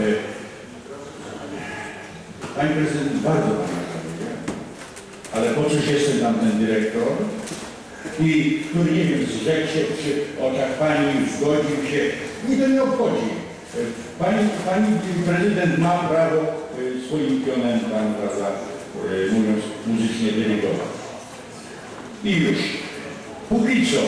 Pani prezydent bardzo pana powiedział, ale po coś jestem tam ten dyrektor i który, nie wiem, zrzekł się przy oczach pani, zgodził się, mnie to nie obchodzi. Pani prezydent ma prawo swoim pionem tam, prawda, mówiąc muzycznie, dyrygować. I już. Póki co.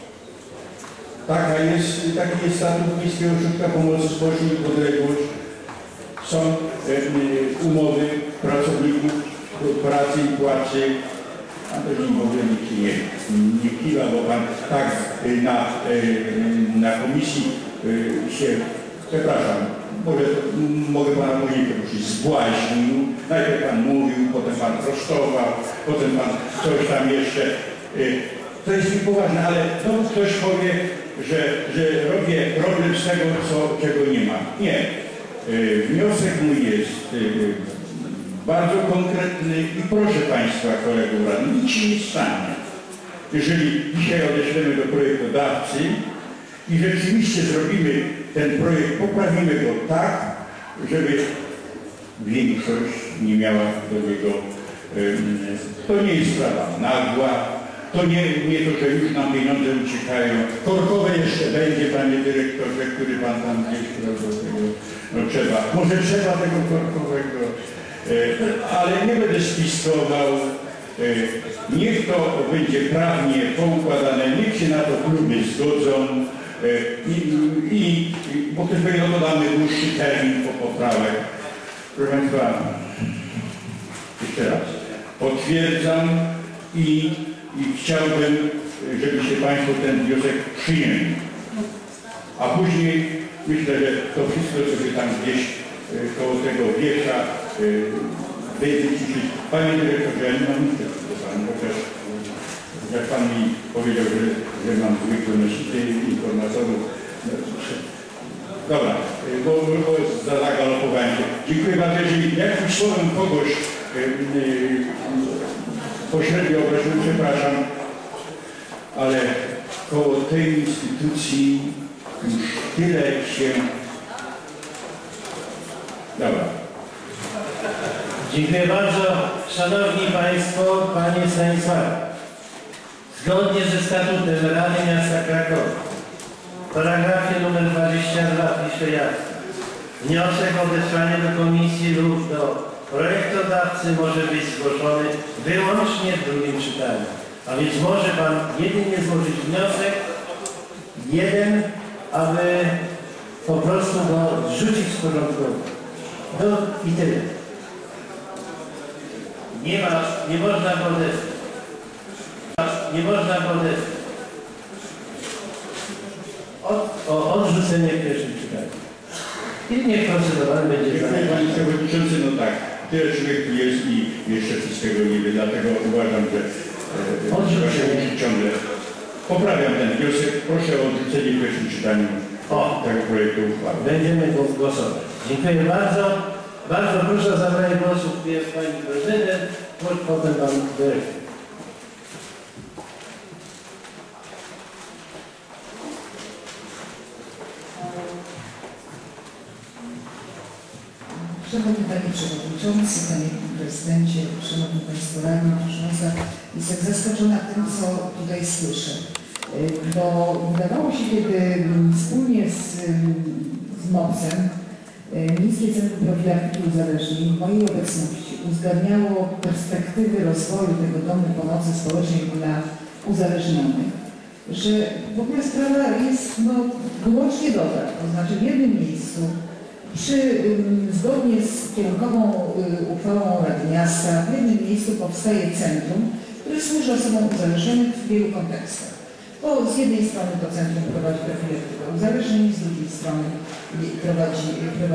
Taki jest statut Miejskiego Ośrodka Pomocy Społecznej i podległość. Są umowy pracowników pracy i płacy. A to w ogóle nikt nie kiwa, bo pan tak na komisji się, przepraszam, mogę pana później prosić, zbłaźnił. Najpierw pan mówił, potem pan prostował, potem pan coś tam jeszcze. To jest niepoważne, ale znowu ktoś powie, że robię problem z tego, czego nie ma. Nie. Wniosek mój jest bardzo konkretny i proszę państwa, kolegów radnych, nic się nie stanie. Jeżeli dzisiaj odeślemy do projektodawcy i rzeczywiście zrobimy ten projekt, poprawimy go tak, żeby większość nie miała do niego, to nie jest sprawa nagła, to nie to, że już nam pieniądze uciekają. Korkowe jeszcze będzie, panie dyrektorze, który pan tam gdzieś do tego, no trzeba. Może trzeba tego korkowego, ale nie będę spiskował. Niech to będzie prawnie poukładane, niech się na to kluby zgodzą bo też będzie dodamy dłuższy termin po poprawek. Proszę państwa, jeszcze raz, potwierdzam i chciałbym, żebyście państwo ten wniosek przyjęli. A później myślę, że to wszystko, co się tam gdzieś koło tego wiersza wyciszyć. Panie dyrektorze, ja nie mam nic do pana, chociaż jak pan mi powiedział, że mam zwykły nośniki informatorów. Dobra, bo zagalopowałem się. Dziękuję bardzo. Jeżeli jakimś słowem kogoś pośrednio obraziłem, przepraszam, ale koło tej instytucji już tyle się... Dobra. Dziękuję bardzo. Szanowni Państwo, Panie Stanisławie, zgodnie ze statutem Rady Miasta Krakowa, w paragrafie nr 22 pisze jasno: wniosek o odesłanie do komisji lub do projektodawcy może być zgłoszony wyłącznie w drugim czytaniu. A więc może Pan jedynie złożyć wniosek, aby po prostu go zrzucić z porządku. I tyle. Nie można podesłać. Nie można podesłać. O odrzucenie w pierwszym czytaniu. I niech procedowany będzie. Dziękuję panie przewodniczący, no tak. Tyle człowiek tu jest i jeszcze wszystkiego nie wie, dlatego uważam, że ciągle poprawiam ten wniosek. Proszę o odrzucenie w pierwszym czytaniu tego projektu uchwały. Będziemy głosować. Dziękuję bardzo. Bardzo proszę o zabranie głosu jest pani prezydent, potem pan dyrektor. Szanowny Panie Przewodniczący, Panie Prezydencie, Szanowni Państwo Radni, proszę, jestem zaskoczona tym, co tutaj słyszę. Bo wydawało się, kiedy wspólnie z MOPS-em Miejskie Centrum Profilaktyki Uzależnień w mojej obecności uzgadniało perspektywy rozwoju tego domu pomocy społecznej dla uzależnionych, że w ogóle sprawa jest wyłącznie dobra, to znaczy w jednym miejscu zgodnie z kierunkową uchwałą Rady Miasta w jednym miejscu powstaje centrum, które służy osobom uzależnionym w wielu kontekstach. Bo z jednej strony to centrum prowadzi profilaktykę uzależnień, z drugiej strony prowadzi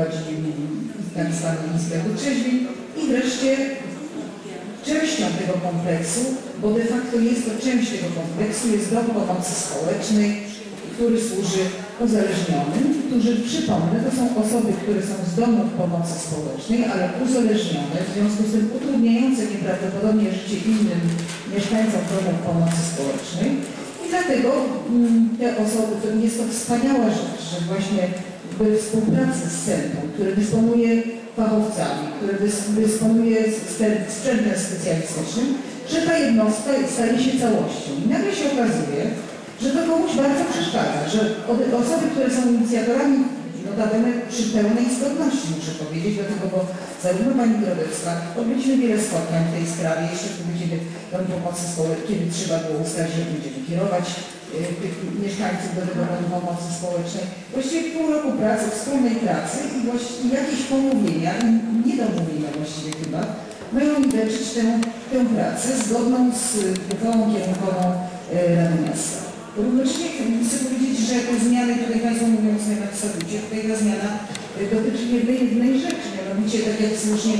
tak zwany Izbę Wytrzeźwień i wreszcie częścią tego kompleksu, bo de facto jest to część tego kompleksu, jest dom pomocy społecznej, który służy uzależnionym, którzy, przypomnę, to są osoby, które są z domów pomocy społecznej, ale uzależnione, w związku z tym utrudniające nieprawdopodobnie życie innym mieszkańcom domów pomocy społecznej. I dlatego te osoby, jest to wspaniała rzecz, że właśnie we współpracy z centrum, które dysponuje fachowcami, które dysponuje sprzętem specjalistycznym, że ta jednostka staje się całością. I nagle się okazuje, że to komuś bardzo przeszkadza, że osoby, które są inicjatorami, notabene przy pełnej zgodności, muszę powiedzieć, dlatego, bo zarówno pani Grodecka, odbyliśmy wiele spotkań w tej sprawie, jeszcze wtedy, kiedy Dom Pomocy Społecznej, kiedy trzeba było ustalić, że będziemy kierować tych mieszkańców do tego Domu Pomocy Społecznej. Właściwie pół roku pracy, wspólnej pracy i jakieś pomówienia, niedomówienia właściwie chyba, mają uderzyć tę pracę zgodną z uchwałą kierunkową Rady Miasta. Równocześnie chcę powiedzieć, że te zmiany, tutaj Państwo mówią o zmianach w statucie, tutaj ta zmiana dotyczy jednej rzeczy, mianowicie tak jak słusznie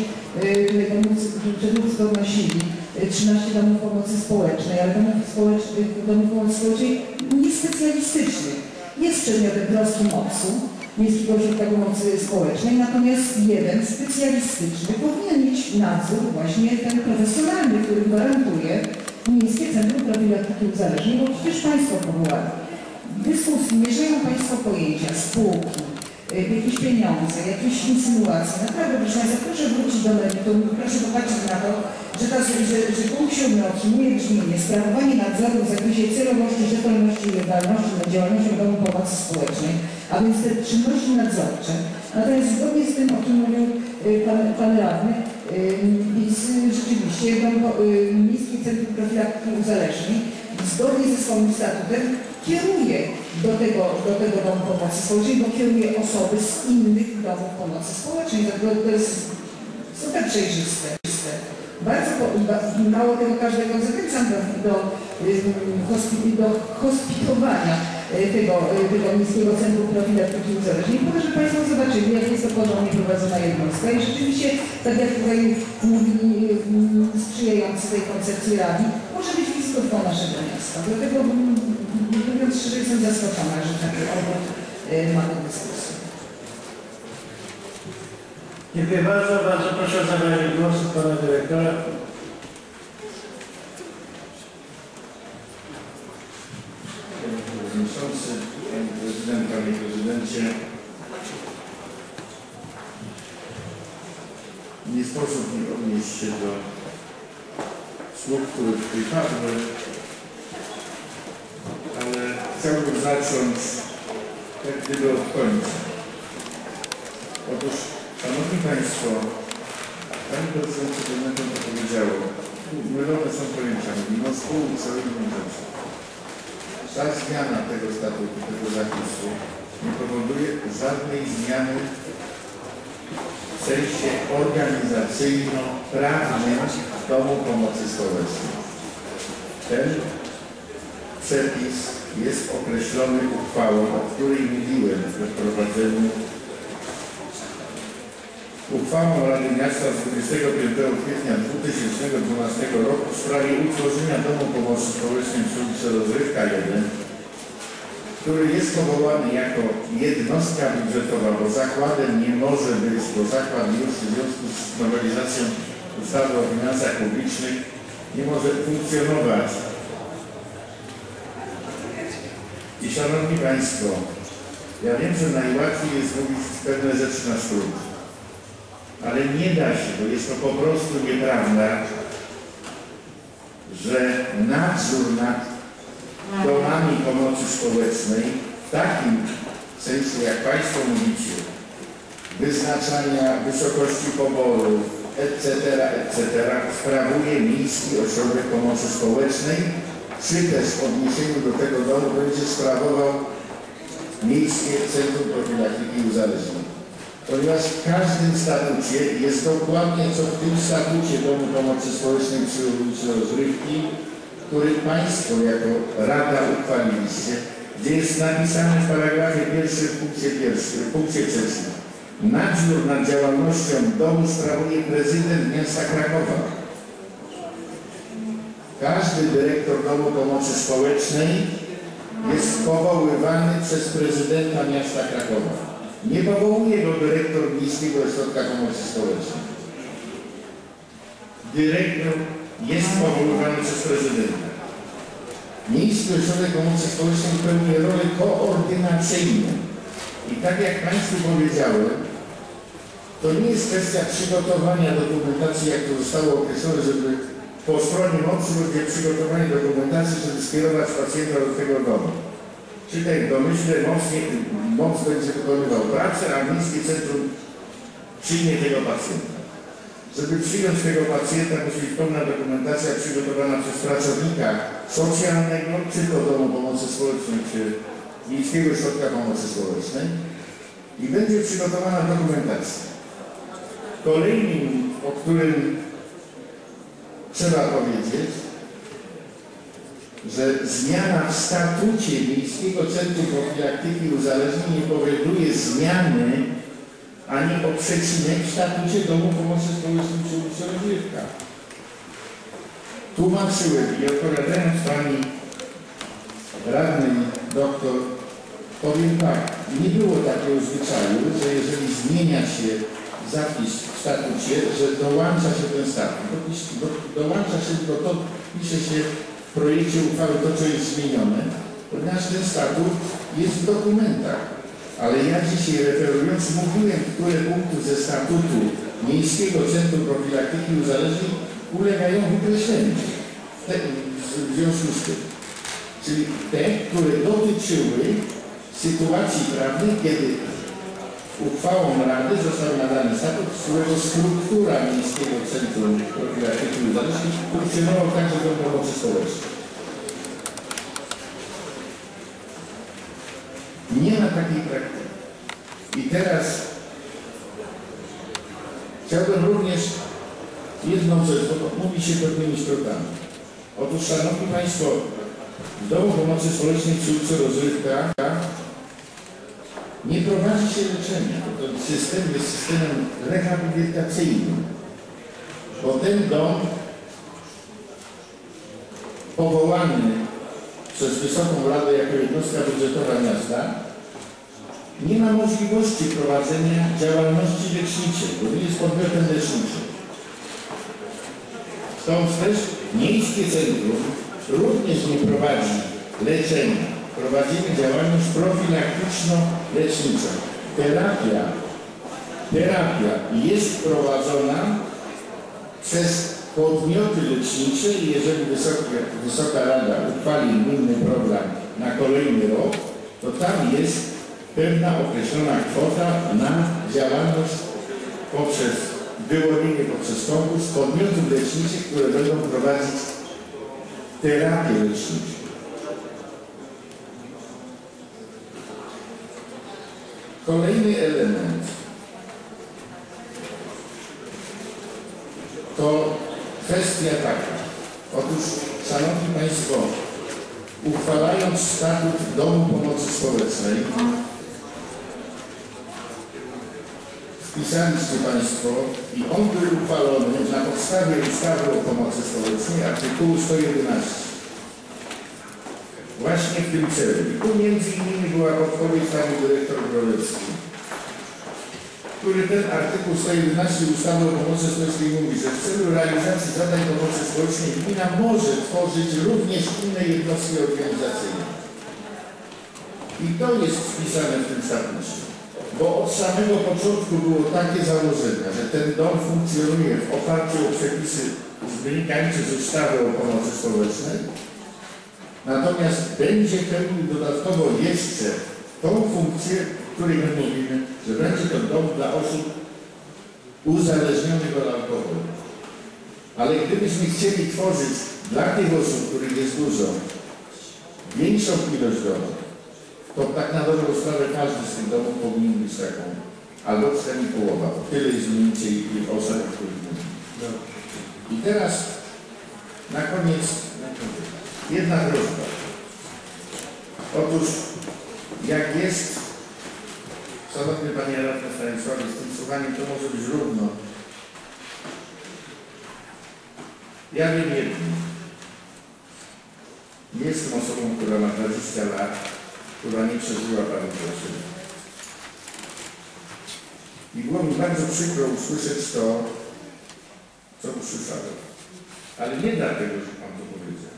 przedmówcy odnosili, 13 domów pomocy społecznej, ale domów pomocy społecznej niespecjalistycznych. Jest przedmiotem troski MOPS-u, Miejskiego Ośrodka Pomocy Społecznej, natomiast jeden specjalistyczny powinien mieć nadzór właśnie ten profesjonalny, który gwarantuje Miejskie Centrum Profilaktyki Uzależnień, bo przecież Państwo powołali. W dyskusji mieszają Państwo pojęcia, spółki, jakieś pieniądze, jakieś insynuacje. Naprawdę, proszę Państwa, proszę wrócić do meritum, proszę popatrzeć na to, że punkt 7 otrzymuje brzmienie sprawowanie nadzoru w zakresie celowości, rzetelności i legalności nad działalnością Domu Pomocy Społecznej, a więc te czynności nadzorcze. Natomiast zgodnie z tym, o czym mówił pan radny, rzeczywiście Miejskie Centrum Profilaktyki Uzależnień zgodnie ze swoim statutem kieruje do tego Domu Pomocy Społecznej, bo kieruje osoby z innych domów pomocy społecznej. To jest super przejrzyste. Bardzo mało tego, każdego zachęcam do hospitowania tego Miejskiego Centrum Profilaktyki Uzależnień, po to, żeby Państwo zobaczyli, jak jest to porządnie prowadzona jednostka i rzeczywiście, tak jak tutaj mówili sprzyjający tej koncepcji radni, może być wizytówką naszego miasta. Dlatego, mówiąc szczerze, jestem zaskoczona, że taki obrót mamy dyskusję. Dziękuję bardzo. Bardzo proszę o zabranie głosu pana dyrektora. Panie Przewodniczący, Panie Prezydent, Panie Prezydencie. Nie sposób nie odnieść się do słów, które tutaj padły, ale chciałbym zacząć jak gdyby od końca. Otóż, Szanowni Państwo, Pani Prezydent Prezydentem to powiedziało, mylone są pojęcia, mimo spółki co innym rzeczy. Ta zmiana tego statutu, tego zapisu nie powoduje żadnej zmiany w sensie organizacyjno-prawnym Domu Pomocy Społecznej. Ten przepis jest określony uchwałą, o której mówiłem we wprowadzeniu. Uchwałą Rady Miasta z 25 kwietnia 2012 roku w sprawie utworzenia Domu Pomocy Społecznej przy ulicy Rozrywka 1, który jest powołany jako jednostka budżetowa, bo zakładem nie może być, bo zakład już w związku z nowelizacją ustawy o finansach publicznych nie może funkcjonować. I Szanowni Państwo, ja wiem, że najłatwiej jest mówić pewne rzeczy na skrót, ale nie da się, bo jest to po prostu nieprawda, że nadzór nad domami pomocy społecznej w takim sensie, jak Państwo mówicie, wyznaczania wysokości poborów, etc., sprawuje Miejski Ośrodek Pomocy Społecznej, czy też w odniesieniu do tego domu będzie sprawował Miejskie Centrum Profilaktyki Uzależnień. Ponieważ w każdym statucie jest dokładnie co w tym statucie Domu Pomocy Społecznej przy ulicy Rozrywki, który Państwo jako Rada uchwaliliście, gdzie jest napisane w paragrafie 1 w punkcie 3. Nadzór nad działalnością domu sprawuje prezydent miasta Krakowa. Każdy dyrektor Domu Pomocy Społecznej jest powoływany przez prezydenta miasta Krakowa. Nie powołuje go dyrektor Miejskiego Ośrodka Pomocy Społecznej. Dyrektor jest powoływany przez prezydenta. Miejski Ośrodek Pomocy Społecznej pełni rolę koordynacyjną. I tak jak Państwu powiedziałem, to nie jest kwestia przygotowania dokumentacji, jak to zostało określone, żeby po stronie mocy będzie przygotowanie dokumentacji, żeby skierować pacjenta do tego domu. Czyli tak w domyśle moc będzie wykonywał pracę, a Miejskie Centrum przyjmie tego pacjenta. Żeby przyjąć tego pacjenta, musi być pełna dokumentacja przygotowana przez pracownika socjalnego, czy to Domu Pomocy Społecznej, czy Miejskiego Ośrodka Pomocy Społecznej i będzie przygotowana dokumentacja. Kolejnym, o którym trzeba powiedzieć, że zmiana w statucie Miejskiego Centrum Profilaktyki Uzależnień nie powoduje zmiany ani o przecinek w statucie Domu Pomocy Społecznej przy ulicy Rozrywka. Tłumaczyłem i odpowiadając Pani radnej doktor, powiem tak, nie było takiego zwyczaju, że jeżeli zmienia się zapis w statucie, że dołącza się ten statut. Dołącza się tylko to, pisze się w projekcie uchwały to, co jest zmienione, ponieważ ten statut jest w dokumentach. Ale ja dzisiaj referując mówiłem, które punkty ze statutu Miejskiego Centrum Profilaktyki Uzależnień ulegają wykreśleniu w związku z tym. Czyli te, które dotyczyły sytuacji prawnej, kiedy uchwałą Rady został nadany statut, z którego struktura Miejskiego Centrum Profilaktyki Uzależnień funkcjonował także do pomocy społecznej. Nie ma takiej praktyki. I teraz chciałbym również jedną rzecz, bo mówi się pewnymi skrótami. Otóż, Szanowni Państwo, w Domu Pomocy Społecznej przy ulicy Rozrywka nie prowadzi się leczenia. Ten system jest systemem rehabilitacyjnym, bo ten dom powołany przez Wysoką Radę jako jednostka budżetowa miasta nie ma możliwości prowadzenia działalności leczniczej, bo nie jest podmiotem leczniczym. Stąd też Miejskie Centrum również nie prowadzi leczenia. Prowadzimy działalność profilaktyczno-leczniczą. Terapia jest prowadzona przez podmioty lecznicze i jeżeli Wysoka Rada uchwali inny program na kolejny rok, to tam jest pewna określona kwota na działalność poprzez wyłonienie poprzez konkurs podmiotów leczniczych, które będą prowadzić terapię leczniczą. Kolejny element to kwestia taka. Otóż, Szanowni Państwo, uchwalając statut Domu Pomocy Społecznej, wpisaliście Państwo i on był uchwalony na podstawie ustawy o pomocy społecznej, artykułu 111. Właśnie w tym celu. I tu między innymi była odpowiedź Pani Dyrektor Grolewskiej, który ten artykuł 111 ustawy o pomocy społecznej mówi, że w celu realizacji zadań pomocy społecznej gmina może tworzyć również inne jednostki organizacyjne. I to jest wpisane w tym statucie. Bo od samego początku było takie założenie, że ten dom funkcjonuje w oparciu o przepisy wynikające z ustawy o pomocy społecznej, natomiast będzie pełnił dodatkowo jeszcze tą funkcję, o której my mówimy, że będzie to dom dla osób uzależnionych od alkoholu. Ale gdybyśmy chcieli tworzyć dla tych osób, których jest dużo, większą ilość domów, to tak na dobrą sprawę każdy z tych domów powinien być taką, albo przynajmniej połowa, bo tyle jest mniej więcej osób, o których mówimy. I teraz na koniec jedna prośba. Otóż jak jest, szanowny panie radny Stanisławie, z tym słuchaniem to może być równo. Ja wiem jedno. Nie jestem osobą, która ma 20 lat, która nie przeżyła panu proszę. I było mi bardzo przykro usłyszeć to, co usłyszałem. Ale nie dlatego, że pan to powiedział.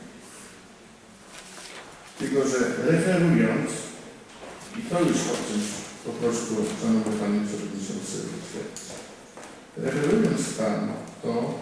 Tylko, że referując, i to już o czymś po prostu, szanowny panie przewodniczący, referując pan to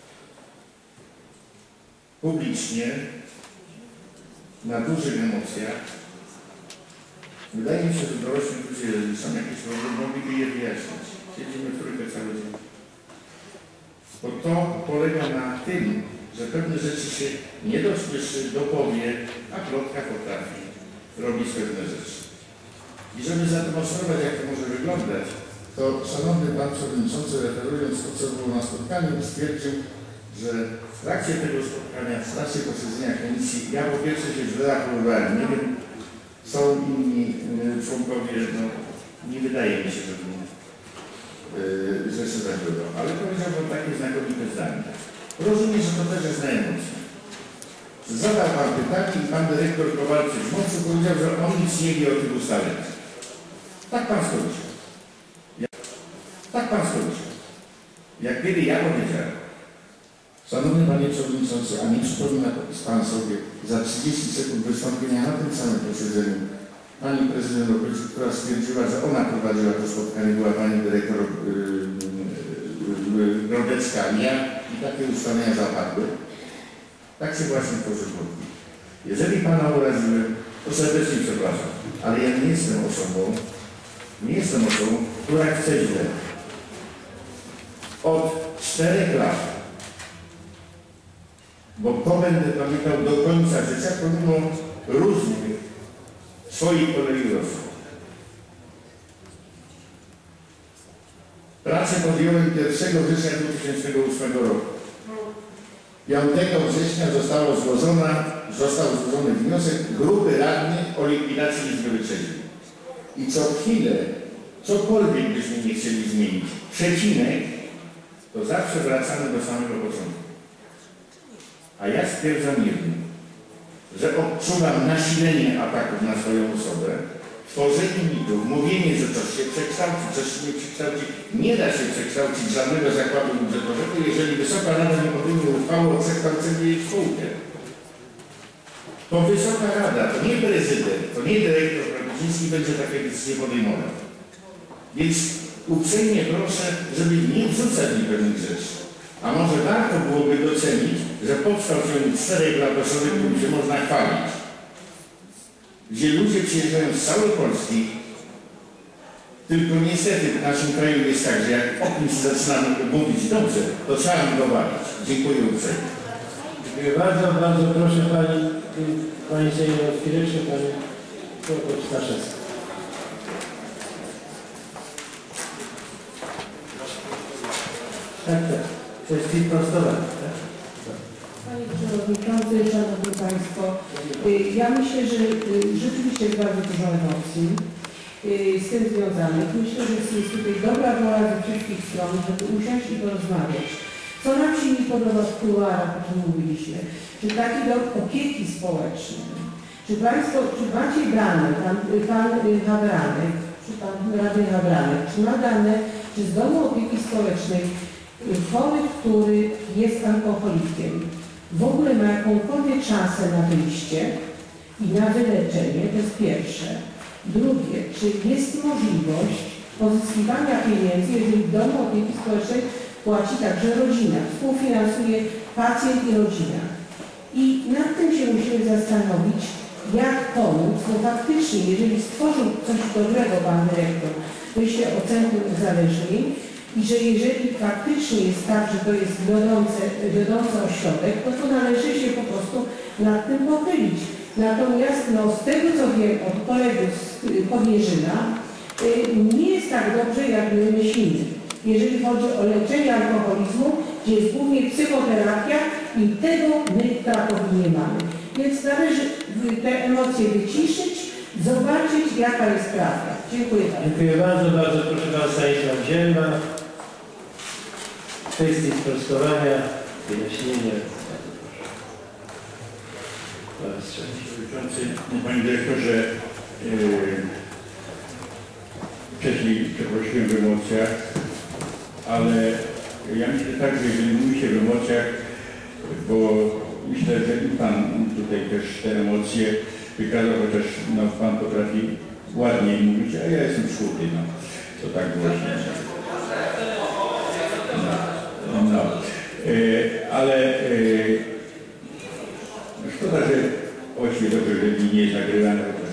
publicznie, na dużych emocjach, wydaje mi się, że dorośli ludzie, jeżeli są jakieś problemy, mogliby je wyjaśnić. Siedzimy w trójkę cały dzień. Bo to polega na tym, że pewne rzeczy się nie dosłyszy, dopowie, a plotka potrafi robić pewne rzeczy. I żeby zademonstrować, jak to może wyglądać, to szanowny pan przewodniczący, referując to, co było na spotkaniu, stwierdził, że w trakcie tego spotkania, w trakcie posiedzenia komisji, ja po pierwsze się źle zachowywałem. Nie wiem, są inni członkowie, no nie wydaje mi się, że się zachowywał, ale powiedziałbym takie znakomite zdanie. Rozumiem, że to też jest na emocje. Zadał pan pytanie i pan dyrektor Kowalczyk z mocy powiedział, że on nic nie wie o tych ustaleniach. Tak pan skończył. Tak pan skończył. Jak kiedy ja powiedziałem, szanowny panie przewodniczący, a nie przypomina pan sobie za 30 sekund wystąpienia na tym samym posiedzeniu pani prezydent Opryczy, która stwierdziła, że ona prowadziła to spotkanie, była pani dyrektor Grodecka i ja, i takie ustalenia zapadły. Tak się właśnie tworzy podwójnie. Jeżeli pana uraziłem, to serdecznie przepraszam, ale ja nie jestem osobą, która chce źle. Od 4 lat, bo to będę pamiętał do końca życia, pomimo różnych swoich kolei losów. Pracę podjąłem 1 września 2008 roku. 5 września został złożony wniosek grupy radnych o likwidacji Izby Wytrzeźwień. I co chwilę, cokolwiek byśmy nie chcieli zmienić, przecinek, to zawsze wracamy do samego początku. A ja stwierdzam jedno, że odczuwam nasilenie ataków na swoją osobę, tworzenie mitów, mówienie, że coś się przekształci, coś się nie przekształci. Nie da się przekształcić żadnego zakładu budżetowego, jeżeli Wysoka Rada nie podejmie uchwały o przekształceniu jej w spółkę. To Wysoka Rada, to nie prezydent, to nie dyrektor Rakudziński będzie takie decyzje podejmował. Więc uprzejmie proszę, żeby nie wrzucać mi pewnych rzeczy. A może warto byłoby docenić, że powstał się 4 lat ośrodek, którym się można chwalić. Gdzie ludzie przyjeżdżają z całej Polski, tylko niestety w naszym kraju jest tak, że jak o kimś zaczynamy mówić dobrze, to trzeba nam dowalić. Dziękuję uprzejmie. Dziękuję bardzo, bardzo proszę pani Sejmowa chwileczkę, pani Staszewska. Tak. Kwestii prostowania, tak? Panie Przewodniczący, Szanowni Państwo, ja myślę, że rzeczywiście jest bardzo dużo emocji z tym związanych. Myślę, że jest tutaj dobra wola ze wszystkich stron, żeby usiąść i porozmawiać. Co nam się nie podoba w kuluarach, o czym mówiliśmy? Czy taki dom opieki społecznej? Czy Państwo, czy macie dane, pan Hadranek, czy pan radny Hadranek, czy ma dane, czy z domu opieki społecznej chory, który jest alkoholikiem, w ogóle ma jakąkolwiek szansę na wyjście i na wyleczenie, to jest pierwsze. Drugie, czy jest możliwość pozyskiwania pieniędzy, jeżeli w domu opieki społecznej płaci także rodzina, współfinansuje pacjent i rodzina. I nad tym się musimy zastanowić, jak pomóc, bo faktycznie, jeżeli stworzył coś dobrego pan dyrektor, myślę o Centrum Uzależnień i że jeżeli faktycznie jest tak, że to jest wiodący ośrodek, to należy się po prostu nad tym pochylić. Natomiast z tego co wiem od kolegów z Powierzyna, nie jest tak dobrze, jak my myślimy. Jeżeli chodzi o leczenie alkoholizmu, gdzie jest głównie psychoterapia i tego my w Krakowie nie mamy. Więc należy te emocje wyciszyć, zobaczyć jaka jest prawda. Dziękuję bardzo. Dziękuję bardzo. Bardzo proszę pan Stanisław Zięba. W kwestii sprostowania, wyjaśnienia. Przewodniczący, panie dyrektorze, wcześniej przeprosiłem w emocjach, ale ja myślę tak, że jeżeli mówi się w emocjach, bo myślę, że i pan tutaj też te emocje wykazał, chociaż pan potrafi ładniej mówić, a ja jestem szkuty, to tak właśnie. Ale szkoda, że właściwie dobrze, że nie jest nagrywane też.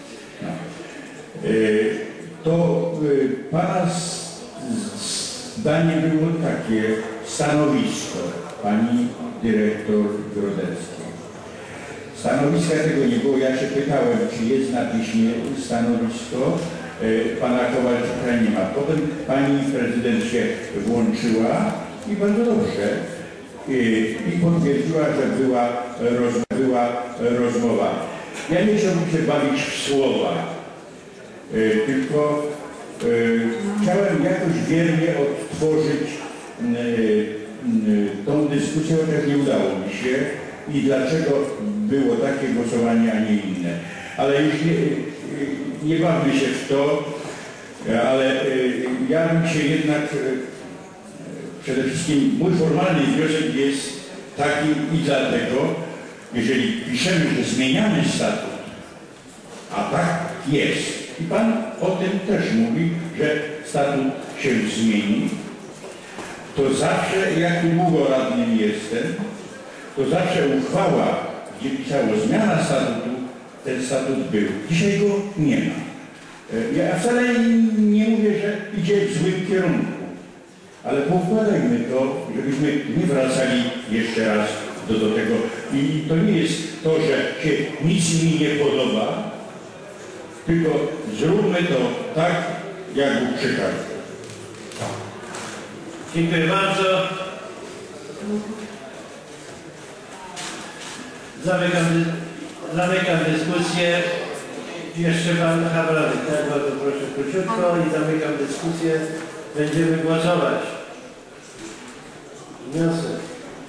To pana zdanie było takie, stanowisko pani dyrektor Grodeckiej. Stanowiska tego nie było. Ja się pytałem, czy jest na piśmie stanowisko. Pana Kowalczyka nie ma. Potem pani prezydent się włączyła i bardzo dobrze. I potwierdziła, że była rozmowa. Ja nie chciałbym się bawić w słowa, tylko chciałem jakoś wiernie odtworzyć tą dyskusję, chociaż nie udało mi się i dlaczego było takie głosowanie, a nie inne. Ale już nie bawmy się w to, ale ja bym się jednak przede wszystkim mój formalny wniosek jest taki i dlatego, jeżeli piszemy, że zmieniamy statut, a tak jest, i pan o tym też mówi, że statut się zmieni, to zawsze, jak długo radnym jestem, to zawsze uchwała, gdzie pisało zmiana statutu, ten statut był. Dzisiaj go nie ma. Ja wcale nie mówię, że idzie w złym kierunku, ale poukładajmy to, żebyśmy nie wracali jeszcze raz do tego. I to nie jest to, że się nic mi nie podoba, tylko zróbmy to tak, jak Bóg przykazał. Dziękuję bardzo. Zamykam dyskusję. Jeszcze pan Hawralik, tak? Bardzo proszę króciutko i zamykam dyskusję. Będziemy głosować. Wniosek.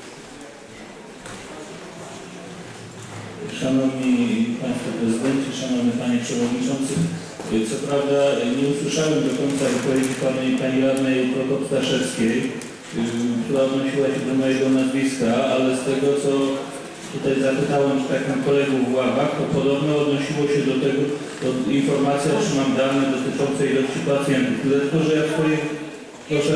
Szanowni Państwo Prezydenci, Szanowny Panie Przewodniczący, co prawda nie usłyszałem do końca wypowiedzi pani radnej Prokop-Staszewskiej, która odnosiła się do mojego nazwiska, ale z tego, co tutaj zapytałem, czy tak kolegów w ławach, to podobno odnosiło się do tego, do informacji, otrzymam dane dotyczące ilości pacjentów. Tylko, że ja swoje... Proszę?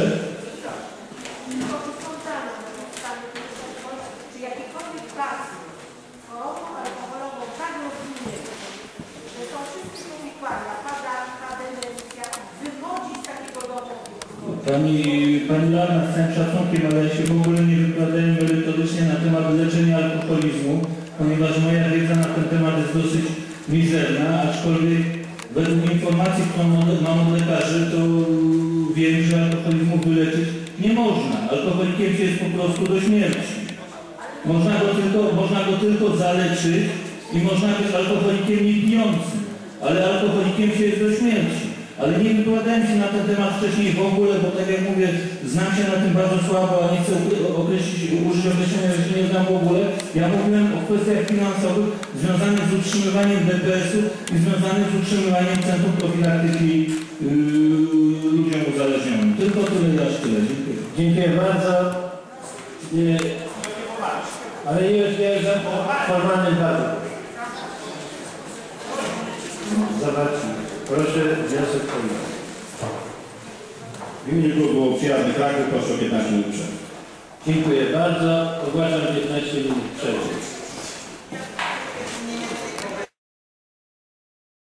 Pani Lana, z całym szacunkiem, ale ja się w ogóle nie wypowiadałem merytorycznie na temat leczenia alkoholizmu, ponieważ moja wiedza na ten temat jest dosyć mizerna, aczkolwiek według informacji, którą mam od lekarzy, to wiem, że alkoholizmu wyleczyć nie można. Alkoholikiem się jest po prostu do śmierci. Można go tylko zaleczyć i można być alkoholikiem niepijącym, ale alkoholikiem się jest do śmierci. Ale nie wypowiadałem się na ten temat wcześniej w ogóle, bo tak jak mówię, znam się na tym bardzo słabo, a nie chcę użyć określenia, że się nie znam w ogóle. Ja mówiłem o kwestiach finansowych związanych z utrzymywaniem DPS-u i związanych z utrzymywaniem Centrum Profilaktyki ludziom uzależnionym. Tylko tyle, aż tyle. Dziękuję. Dziękuję bardzo. Ale już nie jest formalny bardzo. Zobaczmy. Proszę, wniosek formalny. W imieniu klubu Przyjazny Kraków proszę 15 minut przerwy. Dziękuję bardzo. Ogłaszam 15 minut przerwy.